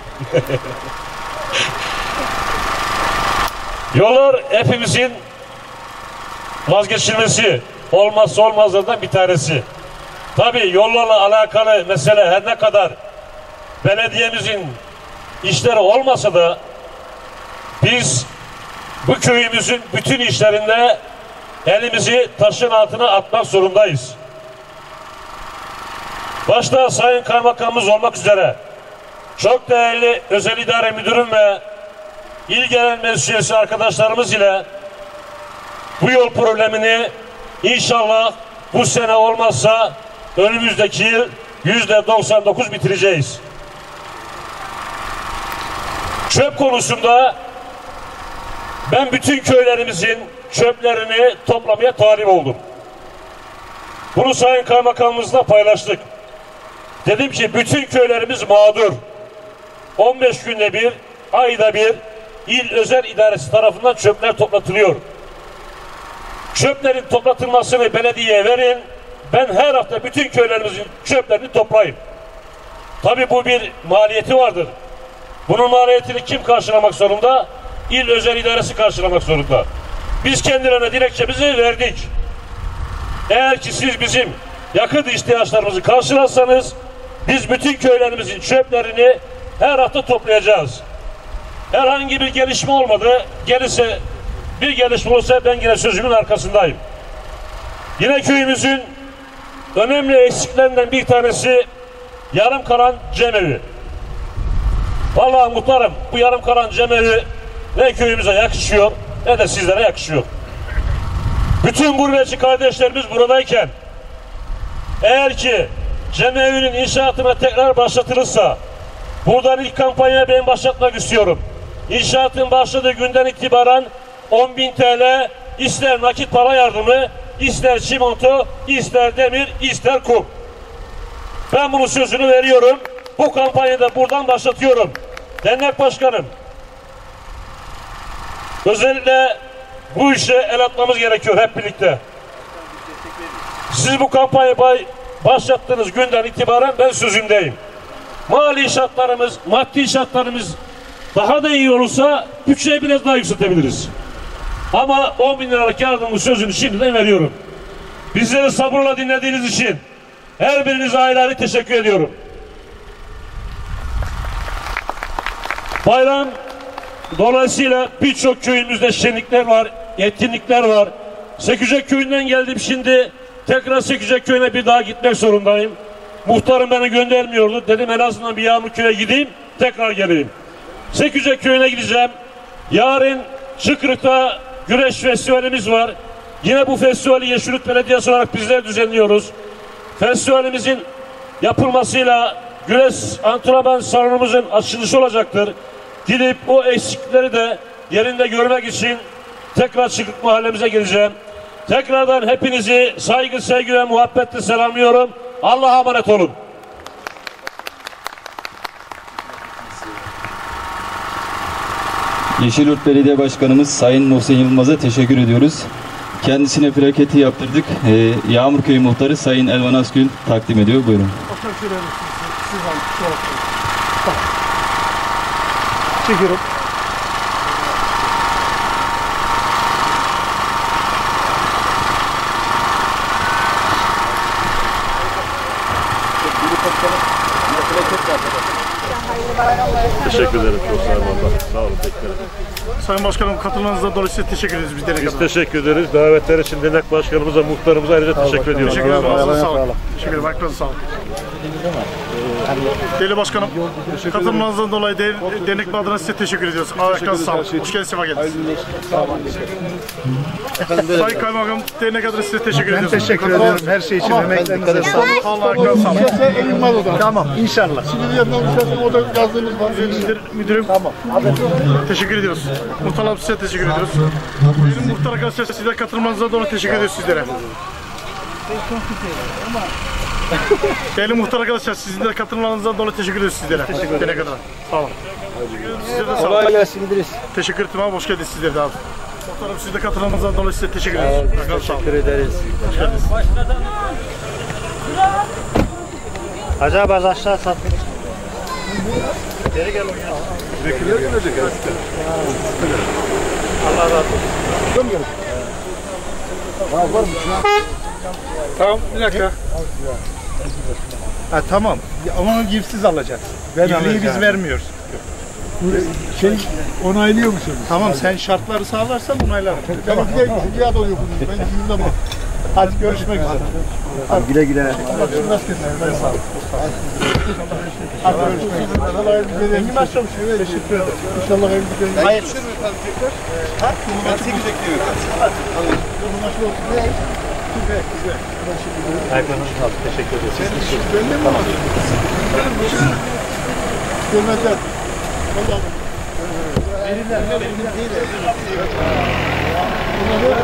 Yollar hepimizin vazgeçilmesi, olmazsa olmazlardan bir tanesi. Tabii yollarla alakalı mesele her ne kadar belediyemizin işleri olmasa da biz bu köyümüzün bütün işlerinde elimizi taşın altına atmak zorundayız. Başta Sayın Kaymakamımız olmak üzere çok değerli Özel İdare Müdürüm ve İl Genel Meclis Üyesi arkadaşlarımız ile bu yol problemini inşallah bu sene olmazsa önümüzdeki yıl yüzde doksan dokuz bitireceğiz. Çöp konusunda ben bütün köylerimizin çöplerini toplamaya talip oldum. Bunu Sayın Kaymakamımızla paylaştık. Dedim ki bütün köylerimiz mağdur. on beş günde bir, ayda bir il özel idaresi tarafından çöpler toplatılıyor. Çöplerin toplatılmasını belediyeye verin. Ben her hafta bütün köylerimizin çöplerini toplayayım. Tabii bu bir maliyeti vardır. Bunun maliyetini kim karşılamak zorunda? İl özel idaresi karşılamak zorunda. Biz kendilerine dilekçemizi verdik. Eğer ki siz bizim yakıt ihtiyaçlarımızı karşılarsanız biz bütün köylerimizin çöplerini her hafta toplayacağız. Herhangi bir gelişme olmadı. Gelirse bir gelişme olursa ben yine sözümün arkasındayım. Yine köyümüzün önemli eksiklerinden bir tanesi yarım kalan cemevi. Vallahi muhtarım, bu yarım kalan cemevi ne köyümüze yakışıyor ne de sizlere yakışıyor. Bütün gurbetçi kardeşlerimiz buradayken eğer ki cemevinin inşaatına tekrar başlatılırsa buradan ilk kampanyaya ben başlatmak istiyorum. İnşaatın başladığı günden itibaren on bin T L ister nakit para yardımı, ister çimento, ister demir, ister kum. Ben bunun sözünü veriyorum. Bu kampanyayı da buradan başlatıyorum. Dernek Başkanım, özellikle bu işe el atmamız gerekiyor hep birlikte. Siz bu kampanyayı başlattığınız günden itibaren ben sözündeyim. Mali şartlarımız, maddi şartlarımız daha da iyi olursa bütçeyi biraz daha yükseltebiliriz. Ama on bin liralık yardımın sözünü şimdiden veriyorum. Bizleri sabırla dinlediğiniz için her birinize ayrı ayrı teşekkür ediyorum. Bayram dolayısıyla birçok köyümüzde şenlikler var, etkinlikler var. Sekücek köyünden geldim şimdi. Tekrar Sekücek köyüne bir daha gitmek zorundayım. Muhtarım beni göndermiyordu. Dedim en azından bir Yağmurköy'e gideyim, tekrar geleyim. Sekücek köyüne gideceğim. Yarın Çıkrık'ta güreş festivalimiz var. Yine bu festivali Yeşilyurt Belediyesi olarak bizler düzenliyoruz. Festivalimizin yapılmasıyla güreş antrenman salonumuzun açılışı olacaktır. Gidip o eksikleri de yerinde görmek için tekrar Çıkrık mahallemize geleceğim. Tekrardan hepinizi saygı, sevgi ve muhabbetle selamlıyorum. Allah'a emanet olun. Yeşilyurt Belediye Başkanımız Sayın Muhsin Yılmaz'a teşekkür ediyoruz. Kendisine plaketi yaptırdık. Ee, Yağmurköy Muhtarı Sayın Elvan Asgül takdim ediyor. Buyurun. Çekiyorum. Teşekkür ederim. Çok sağ olun. Sağ olun. Beklerim. Sayın Başkanım katılmanızdan dolayı size teşekkür ederiz. Biz, Biz teşekkür ederiz. Davetler için Dernek Başkanımıza, muhtarımıza ayrıca teşekkür ediyoruz. Teşekkür ederim. Ayağınıza sağlık. Teşekkür ederim. Ayaklarınıza sağlık. Değerli Başkanım, katılmanızdan dolayı de, dernek adına size teşekkür ediyoruz. Ayaklarınıza sağlık. Hoş geldiniz, sefa geldiniz. Sayın Kaymakam, dernek adına size teşekkür ediyoruz. Ben teşekkür ediyorum. Her şey için emeklerinize sağlık. Allah ayaklarınıza sağlık. Elim var o da. Tamam, inşallah. Şimdi yanına uçarsın, o da yazdığımız var. Müdür, müdürüm, tamam. Teşekkür ediyoruz. Muhtarlar size teşekkür ediyoruz. Benim muhtar arkadaşlar sizlere katılmanızdan dolayı teşekkür ediyoruz sizlere. Değerli muhtar arkadaşlar sizin de katılmanızdan dolayı teşekkür ediyoruz sizlere. Teşekkür ederim. Kadar. Sağ olun. Sizlere de sağ olun. Kolay gelsin İdris. Teşekkür ederim abi. Hoş geldiniz sizlere de abi. Muhtarım siz de katılmanızdan dolayı size teşekkür ederiz. Teşekkür ederiz. Hoş geldiniz. Acaba az aşağı sat. Geri gel o ya. Vekiller gelecek. Allah razı olsun. Dön gel. Var var mı? Tamam bir dakika. Ha, tamam. Onu gifsiz alacaksın. Gifliği biz vermiyoruz. Şey onaylıyor musunuz? Tamam, sen şartları sağlarsan onaylarım. Tamam. Bir adı oluyor bunun. Ben yüzümde bak. Hadi görüşmek üzere. Hadi güle güle. Bak şunu nasıl kesin? Ben sağ ol. Hadi görüşmek üzere. Engin başlamış. Teşekkür ederim. İnşallah evliliklerinde. Hayır. Ha? Ben sekiz bekliyorum. Ayaklarınızı sağlık. Teşekkür ederiz. Ben de mi aldım? Görmezler. Vallahi.